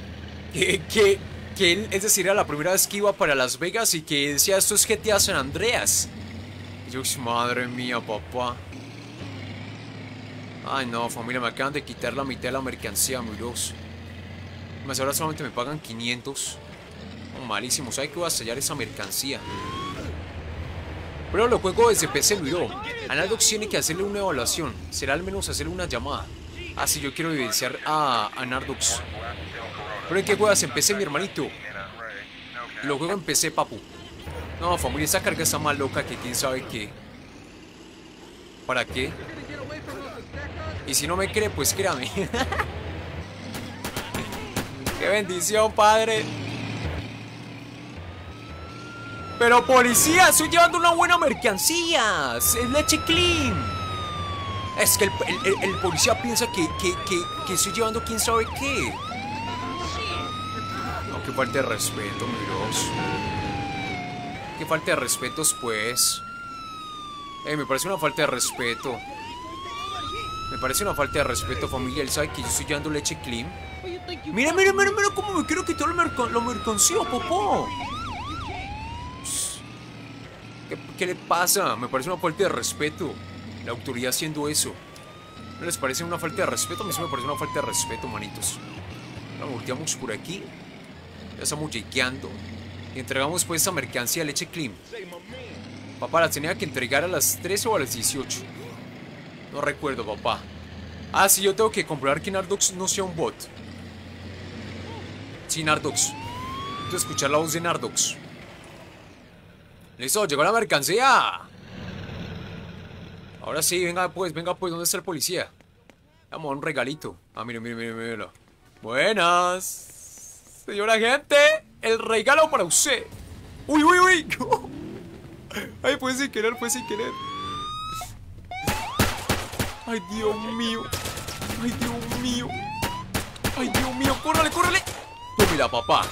él, es decir, era la primera vez que iba para Las Vegas y que decía, esto es GTA San Andreas. Y yo, madre mía, papá. Ay, no, familia, me acaban de quitar la mitad de la mercancía, mi bros. Más ahora solamente me pagan 500. Oh, malísimo, ¿sabes que voy a sellar esa mercancía? Pero lo juego desde PC, bro. A Nardox tiene que hacerle una evaluación. Será al menos hacerle una llamada. Ah, sí, yo quiero evidenciar a Nardox. ¿Pero en qué juegas? En PC, mi hermanito. Lo juego en PC, papu. No, familia, esa carga está más loca que quién sabe qué. ¿Para qué? Y si no me cree, pues créame. ¡Qué bendición, padre! Pero policía, estoy llevando una buena mercancía. Es leche clean. Es que el policía piensa que estoy llevando quién sabe qué. No, qué falta de respeto, miros. Qué falta de respetos, pues. Me parece una falta de respeto. Me parece una falta de respeto, familia. Él sabe que yo estoy llevando leche clean. Mira, mira, mira, mira cómo me quiero quitar la mercancía, popó. ¿Qué le pasa? Me parece una falta de respeto. La autoridad haciendo eso. ¿No les parece una falta de respeto? A mí sí me parece una falta de respeto, manitos. Ahora volteamos por aquí. Ya estamos llegueando. Y entregamos pues esa mercancía de leche clean. Papá, la tenía que entregar a las 13 o a las 18. No recuerdo, papá. Ah, sí, yo tengo que comprobar que Nardox no sea un bot. Sí, Nardox. Tengo que escuchar la voz de Nardox. Listo, llegó la mercancía. Ahora sí, venga pues, ¿dónde está el policía? Vamos a un regalito. Ah, mire, mire, mire, mire. Buenas. Señora gente, el regalo para usted. Uy, uy, uy. Ay, fue sin querer, fue sin querer. Ay, Dios mío. Ay, Dios mío. Ay, Dios mío, córrale, córrale. Tómela, papá.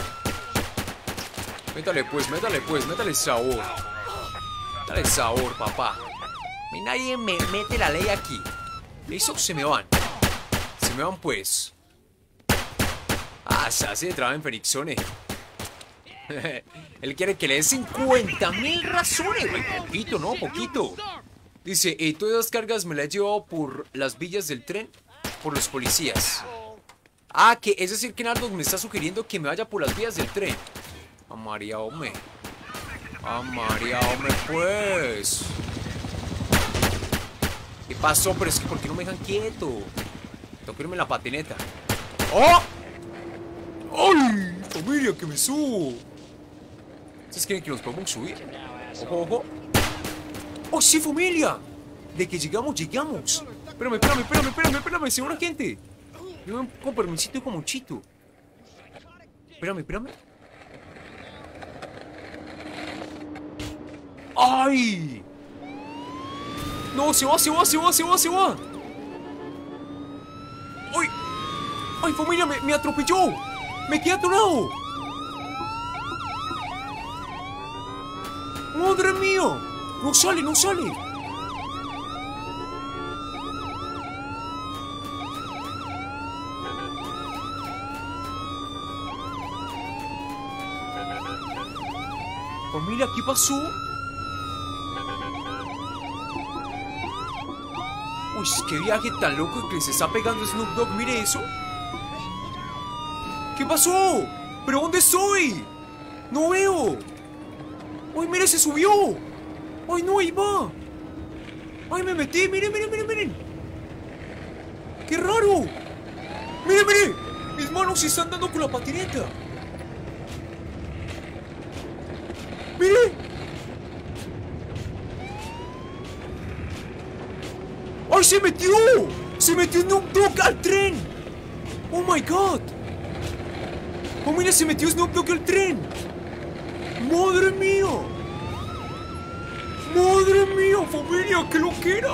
Métale pues, métale sabor. Dale sabor, papá. Y nadie me mete la ley aquí. Listo, se me van. Se me van pues. Ah, se hace de trabajo en Fenixone. Él quiere que le dé 50.000 razones, güey. Poquito, ¿no? Poquito. Dice, todas las cargas me las he llevado por las villas del tren. Por los policías. Ah, que es decir que Nardox me está sugiriendo que me vaya por las vías del tren. A María, hombre. A María, hombre, pues. ¿Qué pasó? Pero es que ¿por qué no me dejan quieto? Tengo que irme en la patineta. ¡Oh! ¡Ay! Familia, que me subo. ¿Ustedes quieren que nos podamos subir? Ojo, ojo. ¡Oh, sí, familia! De que llegamos, llegamos. Espérame, señora gente. Yo con permisito y como chito. Espérame. ¡Ay! No, se va. ¡Ay! ¡Ay, familia! ¡Me atropelló! ¡Me quedé atorado! ¡Madre mía! ¡No sale! Familia, ¿qué pasó? Uy, qué viaje tan loco que se está pegando Snoop Dogg, mire eso. ¿Qué pasó? ¿Pero dónde estoy? No veo. Uy, mire, se subió. Ay, no, ahí va. Ay, me metí, miren. Qué raro. Mire. Mis manos se están dando con la patineta. ¡Mire! ¡Ay, se metió! ¡Se metió Snoop Dogg al tren! ¡Oh, my God! ¡Oh, mira, se metió Snoop Dogg al tren! ¡Madre mía! ¡Madre mía, familia! ¡Qué loquera!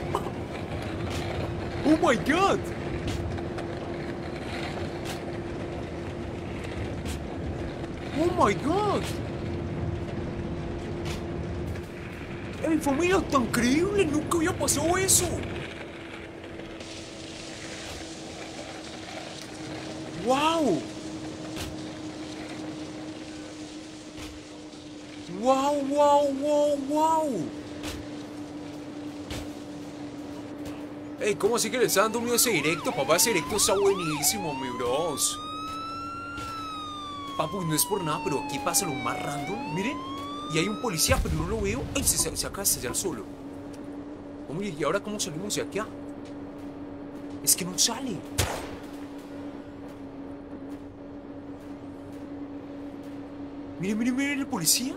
¡Oh, my God! ¡Oh, my God! ¡Ey, familia, tan creíble! ¡Nunca había pasado eso! ¡Wow! ¡Wow! Ey, ¿cómo así que le está dando miedo a ese directo? Papá, ese directo está buenísimo, mi bros. Papu, no es por nada, pero aquí pasa lo más random. Miren, y hay un policía, pero no lo veo. Ay, se acaba de estallar solo. Oh, mire, ¿y ahora cómo salimos de acá? Es que no sale. Miren, miren, miren el policía.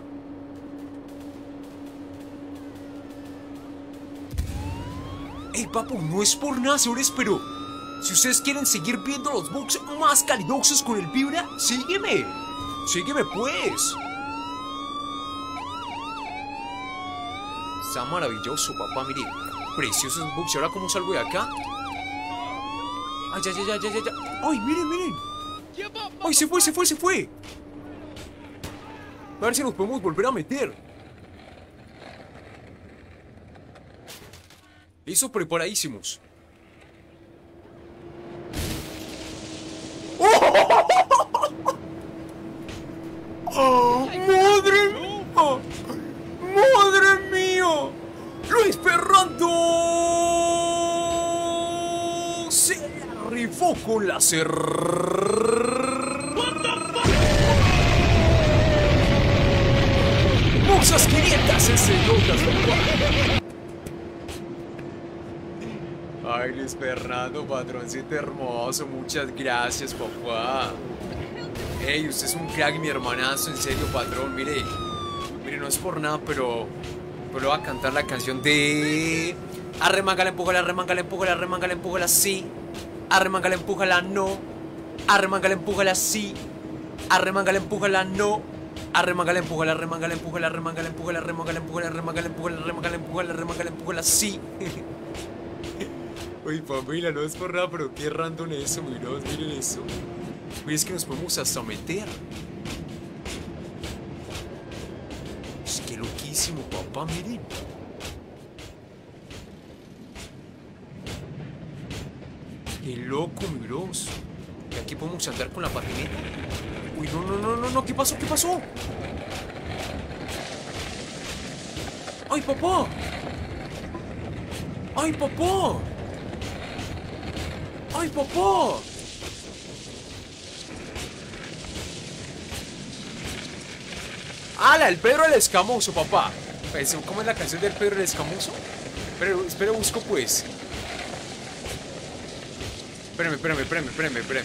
Ey, papu, no es por nada, señores, pero si ustedes quieren seguir viendo los bugs más calidosos con el Vibra, sígueme. Sígueme, pues. Está maravilloso, papá, mire. Preciosos bugs. ¿Y ahora cómo salgo de acá? Ay, ya. Ay, miren, miren. Ay, se fue. A ver si nos podemos volver a meter. Listo, preparadísimos. ¡Oh! ¡Madre mía! ¡Madre mía! ¡Luis Ferrando! Se la rifó con la ¡Musas 500 estrellotas, papá! Ay, Luis Fernando, patroncito hermoso, muchas gracias, papá. Ey, usted es un crack, mi hermanazo, en serio, patrón, mire, no es por nada, pero voy a cantar la canción de... Arremángala, empújala, sí. Arremángala, empújala, no. Arremángala, empújala, sí. Arremángala, empújala, no. Arremángala, empújala, sí. Uy, familia, no es por nada, pero qué random eso, miren eso. Uy, es que nos podemos hasta meter. Es que loquísimo, papá, miren. Qué loco, mi bros. ¿Y aquí podemos andar con la patineta? Uy, no, ¿qué pasó? ¡Ay, papá! ¡Ay, papá! ¡Ay, papá! ¡Hala! El Pedro el Escamoso, papá. ¿Cómo es la canción del Pedro el Escamoso? Pero, espera, busco pues. Espérame.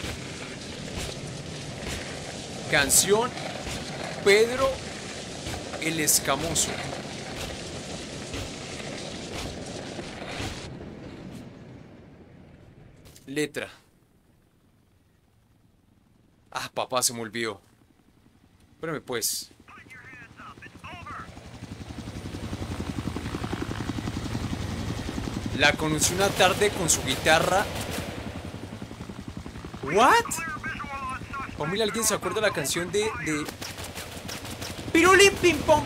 Canción Pedro el Escamoso. Letra. Ah, papá, se me olvidó. Espérame, pues. La conocí una tarde con su guitarra. ¿What? Familia, ¿alguien se acuerda de la canción de... Pirulín pim pom,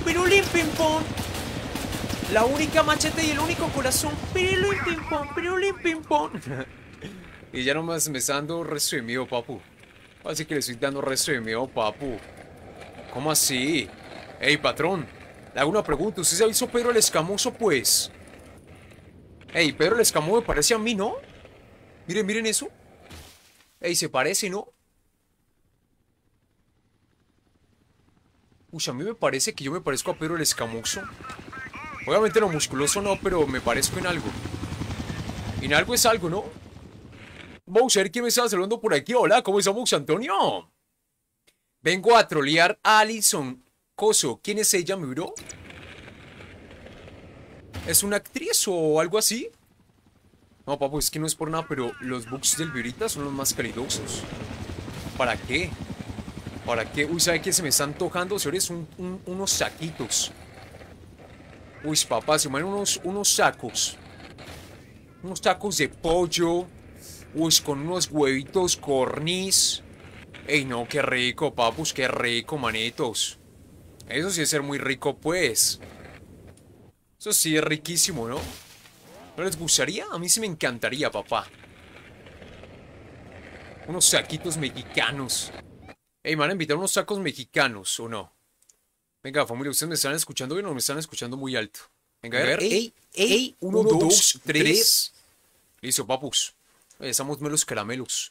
la única machete y el único corazón. Pirulín pim pom. Y ya nomás me está dando resto de mío, papu. Así que le estoy dando resto de mío, papu. ¿Cómo así? Ey, patrón, le hago una pregunta. ¿Usted se ha visto Pedro el Escamoso, pues? Ey, Pedro el Escamoso me parece a mí, ¿no? Miren eso. Ey, se parece, ¿no? Uy, a mí me parece que yo me parezco a Pedro el Escamoso. Obviamente no musculoso no, pero me parezco en algo. En algo es algo, ¿no? Vamos a ver quién me está saludando por aquí. Hola, ¿cómo estamos, Antonio? Vengo a trolear a Alison Coso. ¿Quién es ella, mi bro? ¿Es una actriz o algo así? No, papu, es que no es por nada, pero los bugs del Vibrita son los más calidosos. ¿Para qué? ¿Para qué? Uy, ¿sabe qué se me está antojando, señores? Unos saquitos. Uy, papá, se me van unos sacos. Unos tacos de pollo. Uy, con unos huevitos corniz. Ey, no, qué rico, papus, qué rico, manitos. Eso sí es ser muy rico, pues. Eso sí es riquísimo, ¿no? ¿No les gustaría? A mí sí me encantaría, papá. Unos saquitos mexicanos. Ey, ¿me van a invitar unos tacos mexicanos o no? Venga, familia, ¿ustedes me están escuchando bien o me están escuchando muy alto? Venga, a ver. Ey, 1, 2, 3. Listo, papus. Estamos melos caramelos.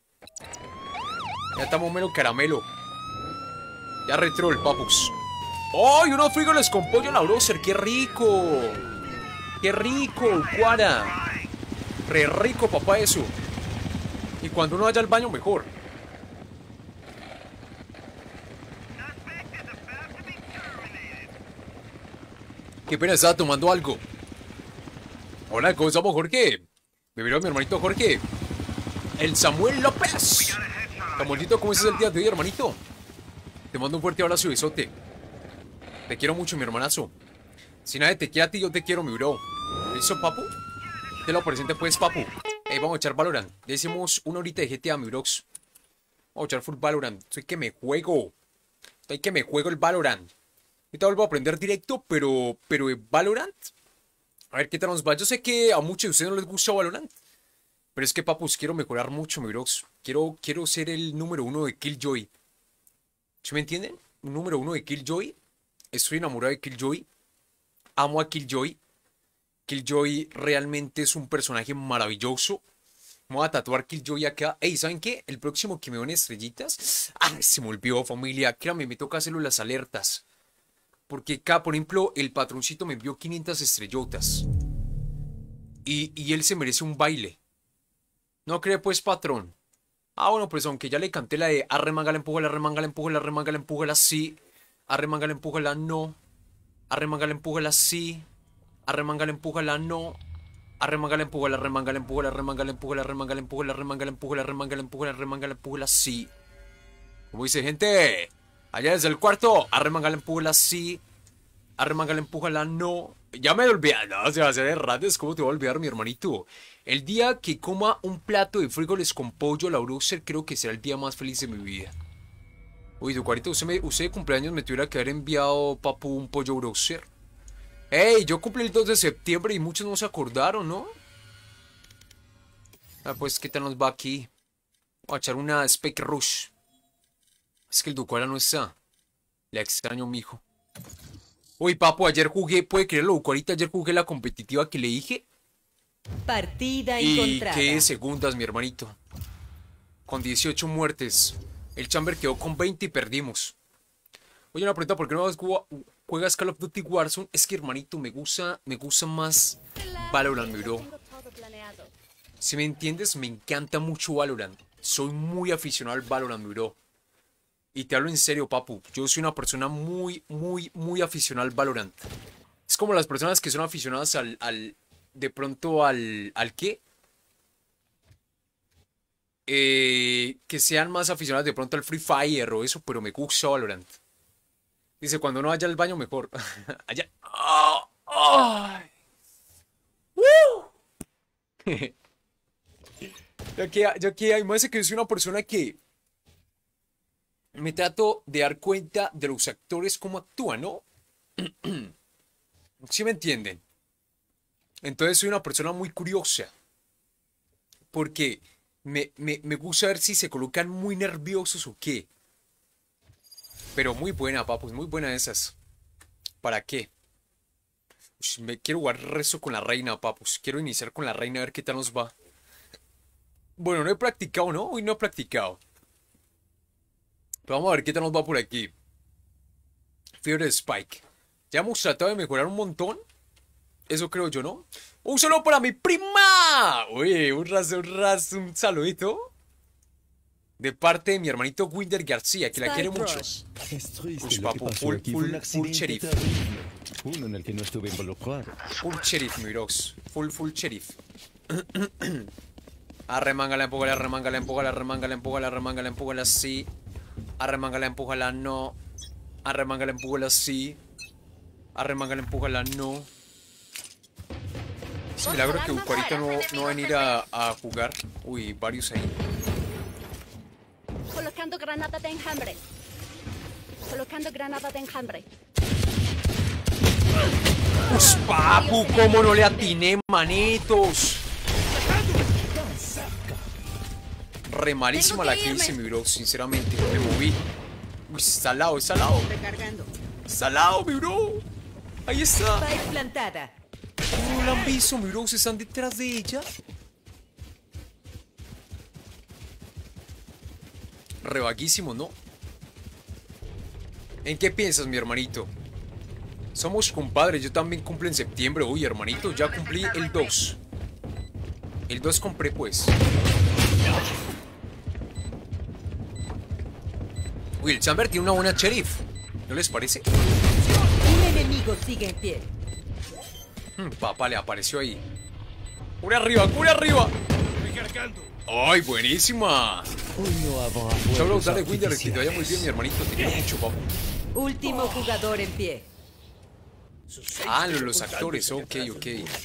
Ya estamos melos caramelo. Ya retrol, papus. ¡Oh! Y unos frijoles con pollo a la broser. ¡Qué rico! ¡Qué rico, Cuara! Re rico, papá, eso. Y cuando uno vaya al baño, mejor. Qué pena, estaba tomando algo. Hola, ¿cómo estamos, Jorge? Me vieron mi hermanito Jorge. El Samuel López. Samuelito, ¿cómo estás el día de hoy, hermanito? Te mando un fuerte abrazo y besote. Te quiero mucho, mi hermanazo. Si nadie te quiere a ti, yo te quiero, mi bro. ¿Listo, papu? Te lo presente, pues, papu. Vamos a echar Valorant. Le hicimos una horita de GTA, mi brox. Vamos a echar full Valorant. Estoy que me juego el Valorant. Ahorita vuelvo a aprender directo, pero Valorant. A ver qué tal nos va. Yo sé que a muchos de ustedes no les gusta Valorant. Pero es que, papus, quiero mejorar mucho, mi brox. Quiero ser el número 1 de Killjoy. ¿Sí me entienden? Un número 1 de Killjoy. Estoy enamorado de Killjoy. Amo a Killjoy. Killjoy realmente es un personaje maravilloso. Me voy a tatuar Killjoy acá. Ey, ¿saben qué? El próximo que me den estrellitas. Ah, se me olvidó, familia. Créame, me toca hacerlo las alertas. Porque acá, por ejemplo, el patroncito me envió 500 estrellotas. Y él se merece un baile. ¿No cree, pues, patrón? Ah, bueno, pues aunque ya le canté la de arremangala, empújala, arremangala, empújala, arremangala, empújala, sí. Arremangala, empújala, no. Arremangala, empújala, sí. Arremangala, empújala, no. Arremangala, empújala, arremangala, empújala, arremangala, empújala, arremangala, empújala, arremangala, empújala, arremangala, empújala, arremangala, empújala, sí. Como dice, gente, allá desde el cuarto, arremangala, empújala, sí. Arremangala, empújala, no. Ya me olvidé, no, se va a hacer errates, ¿cómo te va a olvidar, mi hermanito? El día que coma un plato de frijoles con pollo a la broser, creo que será el día más feliz de mi vida. Uy, Ducarito, usted de cumpleaños me tuviera que haber enviado, papu, un pollo broser. Ey, yo cumplí el 2 de septiembre y muchos no se acordaron, ¿no? Ah, pues, ¿qué tal nos va aquí? Voy a echar una Spec Rush. Es que el Ducuara no está. Le extraño, mijo. Uy, papu, ayer jugué, puede creerlo, Ducuarita, ayer jugué la competitiva que le dije. Partida Y encontrada. qué segundas, mi hermanito. Con 18 muertes. El Chamber quedó con 20 y perdimos. Oye, una pregunta, ¿por qué no juegas Call of Duty Warzone? Es que, hermanito, me gusta más Valorant, mi bro. Si me entiendes, me encanta mucho Valorant. Soy muy aficionado al Valorant, mi bro. Y te hablo en serio, papu. Yo soy una persona muy aficionada al Valorant. Es como las personas que son aficionadas de pronto ¿al qué? Que sean más aficionadas de pronto al Free Fire o eso, pero me gusta Valorant. Dice, cuando uno vaya al baño, mejor. Allá. ¡Oh! ¡Oh! Yo que hay más que soy una persona que me trato de dar cuenta de los actores cómo actúan, ¿no? ¿Sí me entienden? Entonces soy una persona muy curiosa. Porque me gusta ver si se colocan muy nerviosos o qué. Pero muy buena, papus, muy buena esas. ¿Para qué? Me quiero jugar el resto con la reina, papus. Quiero iniciar con la reina a ver qué tal nos va. Bueno, no he practicado, ¿no? Hoy no he practicado. Pero vamos a ver qué tal nos va por aquí. Fear Spike. Ya hemos tratado de mejorar un montón. Eso creo yo, ¿no? ¡Un saludo para mi prima! Oye, un saludito. De parte de mi hermanito Winder García, que la quiere mucho. Pues papu, full sheriff. Uno en el que no estuve involucrado. Full sheriff, mi brox. Full sheriff. Arremángala, empújala, arremángala, empújala, arremángala, empújala, arremángala, empújala, sí. Arremángala, empújala, no. Arremángala, empújala, sí. Arremángala, empújala, no. Es milagro que Ducuarita no va a venir a jugar. Uy, varios ahí. Colocando granada de enjambre. Colocando granada de enjambre. Pues papu, cómo no le atiné, manitos. Re malísima la que hice, mi bro, sinceramente. Me moví. Uy, está al lado, está al lado. Está al lado, mi bro. Ahí está. Spike plantada. No la han visto, mi bro. Se están detrás de ella. Revaguísimo, ¿no? ¿En qué piensas, mi hermanito? Somos compadres, yo también cumplo en septiembre. Uy, hermanito, ya cumplí el 2. El 2 compré, pues. Uy, el Chamber tiene una buena sheriff. ¿No les parece? Un enemigo sigue en pie. Papá, le apareció ahí. ¡Cura arriba, cura arriba! ¡Ay, buenísima! Solo dale Winder, que te vaya muy bien, mi hermanito. Te quiero mucho, papá. Último jugador en pie. Ah, los actores, ok. Yo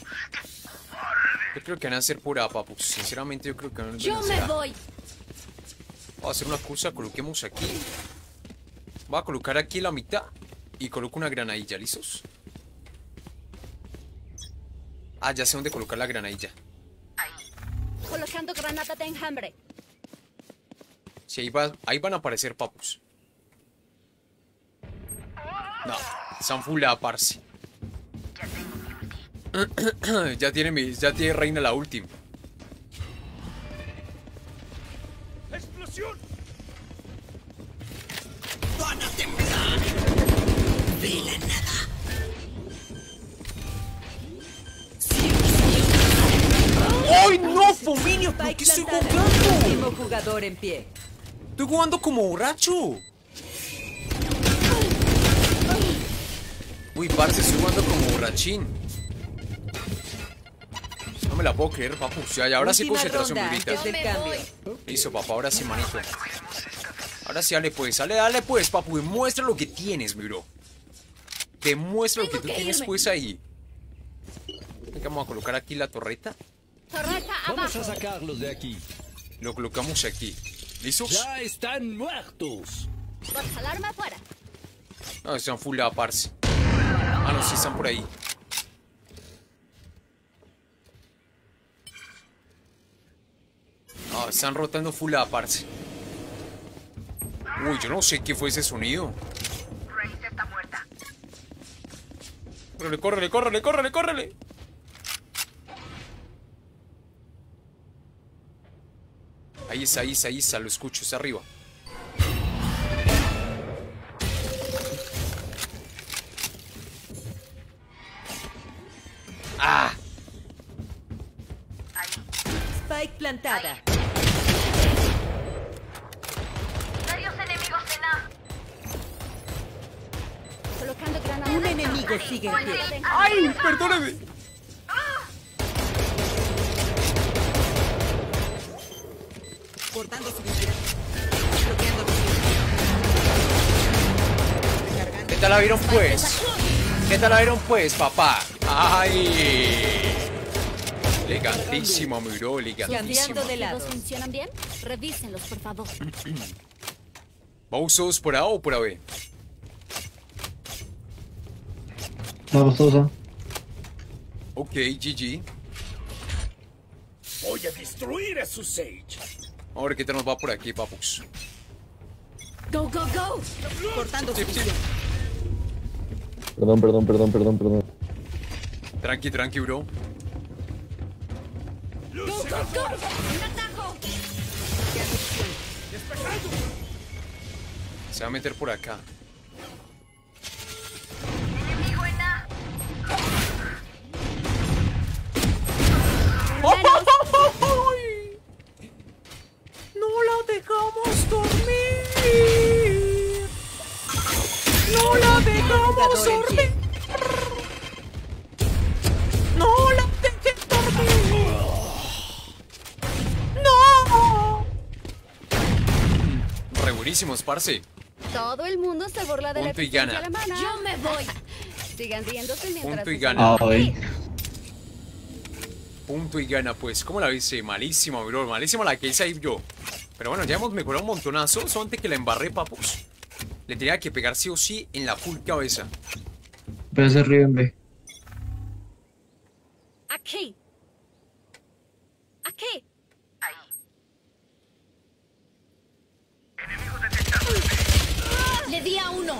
creo que van a hacer pura, papu. Sinceramente, yo creo que van a Yo hacer. me voy. Voy a hacer una cosa, coloquemos aquí. Voy a colocar aquí la mitad. Y coloco una granadilla, ¿listos? Ah, ya sé dónde colocar la granadilla. Colocando granada de enjambre. Sí, ahí van a aparecer papus. No, están full a parce. Ya tiene reina la última. ¡Explosión! ¡Ay, no, Fominio! ¿Por qué estoy Plantada. jugando? Último jugador en pie. Estoy jugando como borracho. Uy, parce, estoy jugando como borrachín. No me la puedo creer, papu. Ya, ahora sí Última concentración, ronda bebita. antes del cambio. Listo, papá, ahora sí, manito. Ahora sí, dale pues, dale pues, papu. Demuestra lo que tienes, mi bro. Demuestra lo que tú tienes pues ahí. Venga, vamos a colocar aquí la torreta. Torreta Vamos a abajo. sacarlos de aquí. Lo colocamos aquí. ¿Listos? Ya están muertos. Box alarma afuera. No, están full a parce. Ah, no, sí están por ahí. Ah, están rotando full a parce. Uy, yo no sé qué fue ese sonido. Córrele, córrele. Ahí está, lo escucho, está arriba. ¡Ah! Spike plantada. Colocando granada Un de enemigo enjambre. sigue en pie. Granada de enjambre. ¡Ay, perdóname! Cortando su visión. Bloqueando visión. ¿Qué tal la vieron pues? ¿Qué tal la vieron pues, papá? ¡Ay! Elegantísimo, mi bro, elegantísimo. Cambiando de lado. ¿Los funcionan bien? Revísenlos, por favor. ¿Vamos todos por A o por B? Vamos todos a. Ok, GG. Voy a destruir a su Sage. Vamos a ver qué tal nos va por aquí, papus. Go, go, go. Cortando su visión. Perdón. Tranqui, bro. Go, go, go. Un atajo. Se va a meter por acá. ¡No la dejamos dormir! ¡No la dejamos Jugador en dormir! pie. ¡No la dejes dormir! ¡No! Re buenísimos, parce. Todo el mundo se burla de la Punto y eficiencia gana. alemana. Yo me voy. Sigan riéndose mientras... Punto y gana. Ay. Punto y gana, pues. ¿Cómo la viste? Malísima, bro. Malísima la que hice ahí yo. Pero bueno, ya hemos mejorado un montonazo. Solamente que la embarré, papus. Le tenía que pegar sí o sí en la full cabeza. Pero se ríen, ve. Aquí. Aquí. Le di a uno.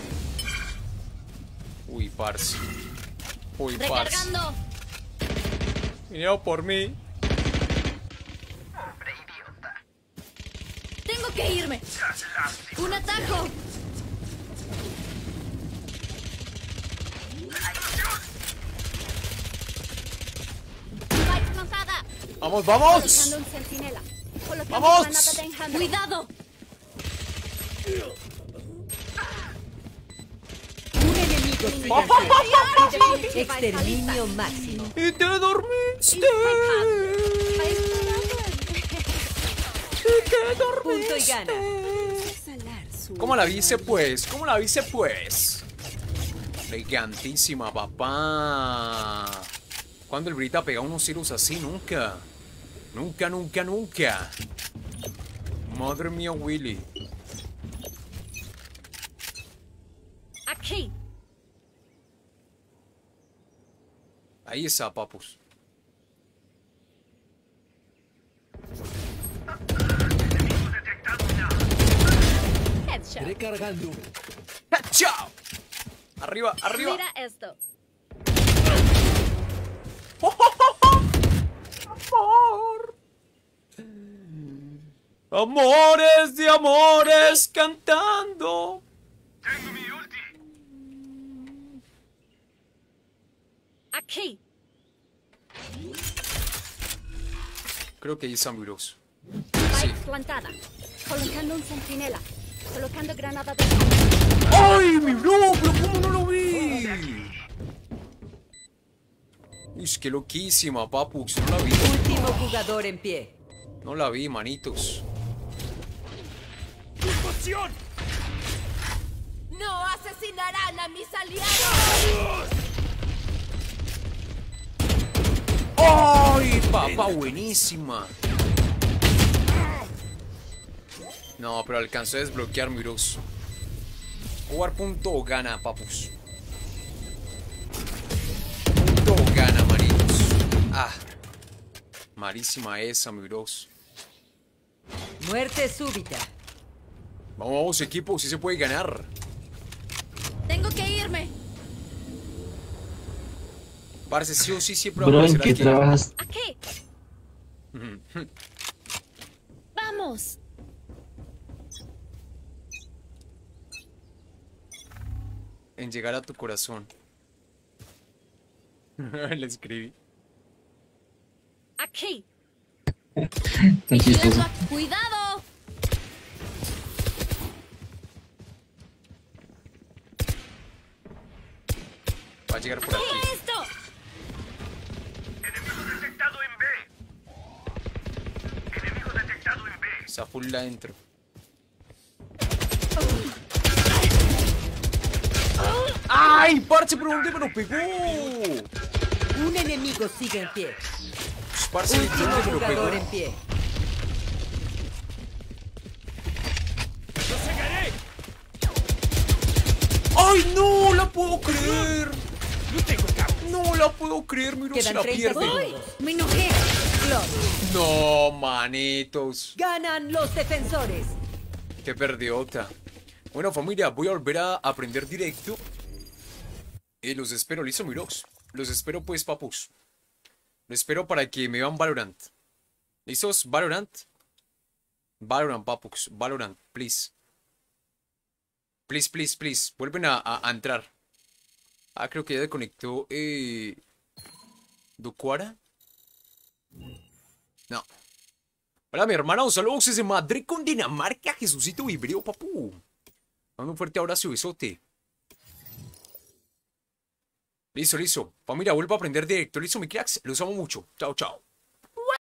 Uy, parce. Uy, parce. Recargando. Vinieron por mí. Tengo que irme. Un atajo. Spike plantada. ¡Vamos, vamos! Colocando un centinela. Colocando ¡Vamos! granada de enjambre. Cuidado. Un enemigo sigue en pie. Exterminio máximo. ¡Y te dormiste! Punto y gana. ¿Cómo la viste, pues? ¿Cómo la viste, pues? Elegantísima, papá. ¿Cuándo el Brita pega unos tiros así? Nunca. Nunca, nunca, nunca. Madre mía, Willy. Aquí. Ahí está, papus. Headshot. Recargando. ¡Chao! Arriba, arriba. Mira esto. Amor. Amores de amores cantando. Aquí. Creo que ahí están virus. Spike plantada. Colocando un centinela. Colocando granada de... ¡Ay, mi bro! ¿Pero cómo no lo vi? Uy, qué loquísima, papux. No la vi. Último jugador en pie. No la vi, manitos. ¡No asesinarán a mis aliados! ¡Ay, papá! Buenísima. No, pero alcanzó a desbloquear mi bros. Jugar punto gana, papus. Punto gana, manitos. Ah. Malísima esa, mi bros. Muerte súbita. Vamos, vamos, equipo, sí se puede ganar. Tengo que irme. Parce, sí o sí siempre va a Bro, ¿en aparecer qué aquí. trabajas? Aquí. Vamos. En llegar a tu corazón. Le escribí. Aquí. Tan chistoso. ¡Cuidado! Va a llegar por aquí. ¡Esto! Está full adentro. ¡Ay, parce! ¿Pero dónde me lo pegó? Un enemigo sigue en pie. Parce, Último ¿dónde me lo pegó? jugador en pie. ¡Ay, no la puedo creer! No la puedo creer, mira, se Quedan la 30 pierde. segundos. ¡Me enojé! Close. No, manitos. Ganan los defensores. Qué perdiota. Bueno, familia, voy a volver a aprender directo. Los espero, listo, miros. Los espero, pues, papus. Los espero para que me vean Valorant. ¿Listos? Valorant. Valorant, papus. Valorant, please. Please, please, please. Vuelven a entrar. Ah, creo que ya desconectó. ¿Ducuara? No. Hola, mi hermana. Un saludo desde Madrid, con Dinamarca. Jesucito Vibrio, papu. Dando un fuerte abrazo y besote. Listo, listo. Familia, vuelvo a aprender directo. Listo, mi cracks. Los amo mucho. Chao, chao.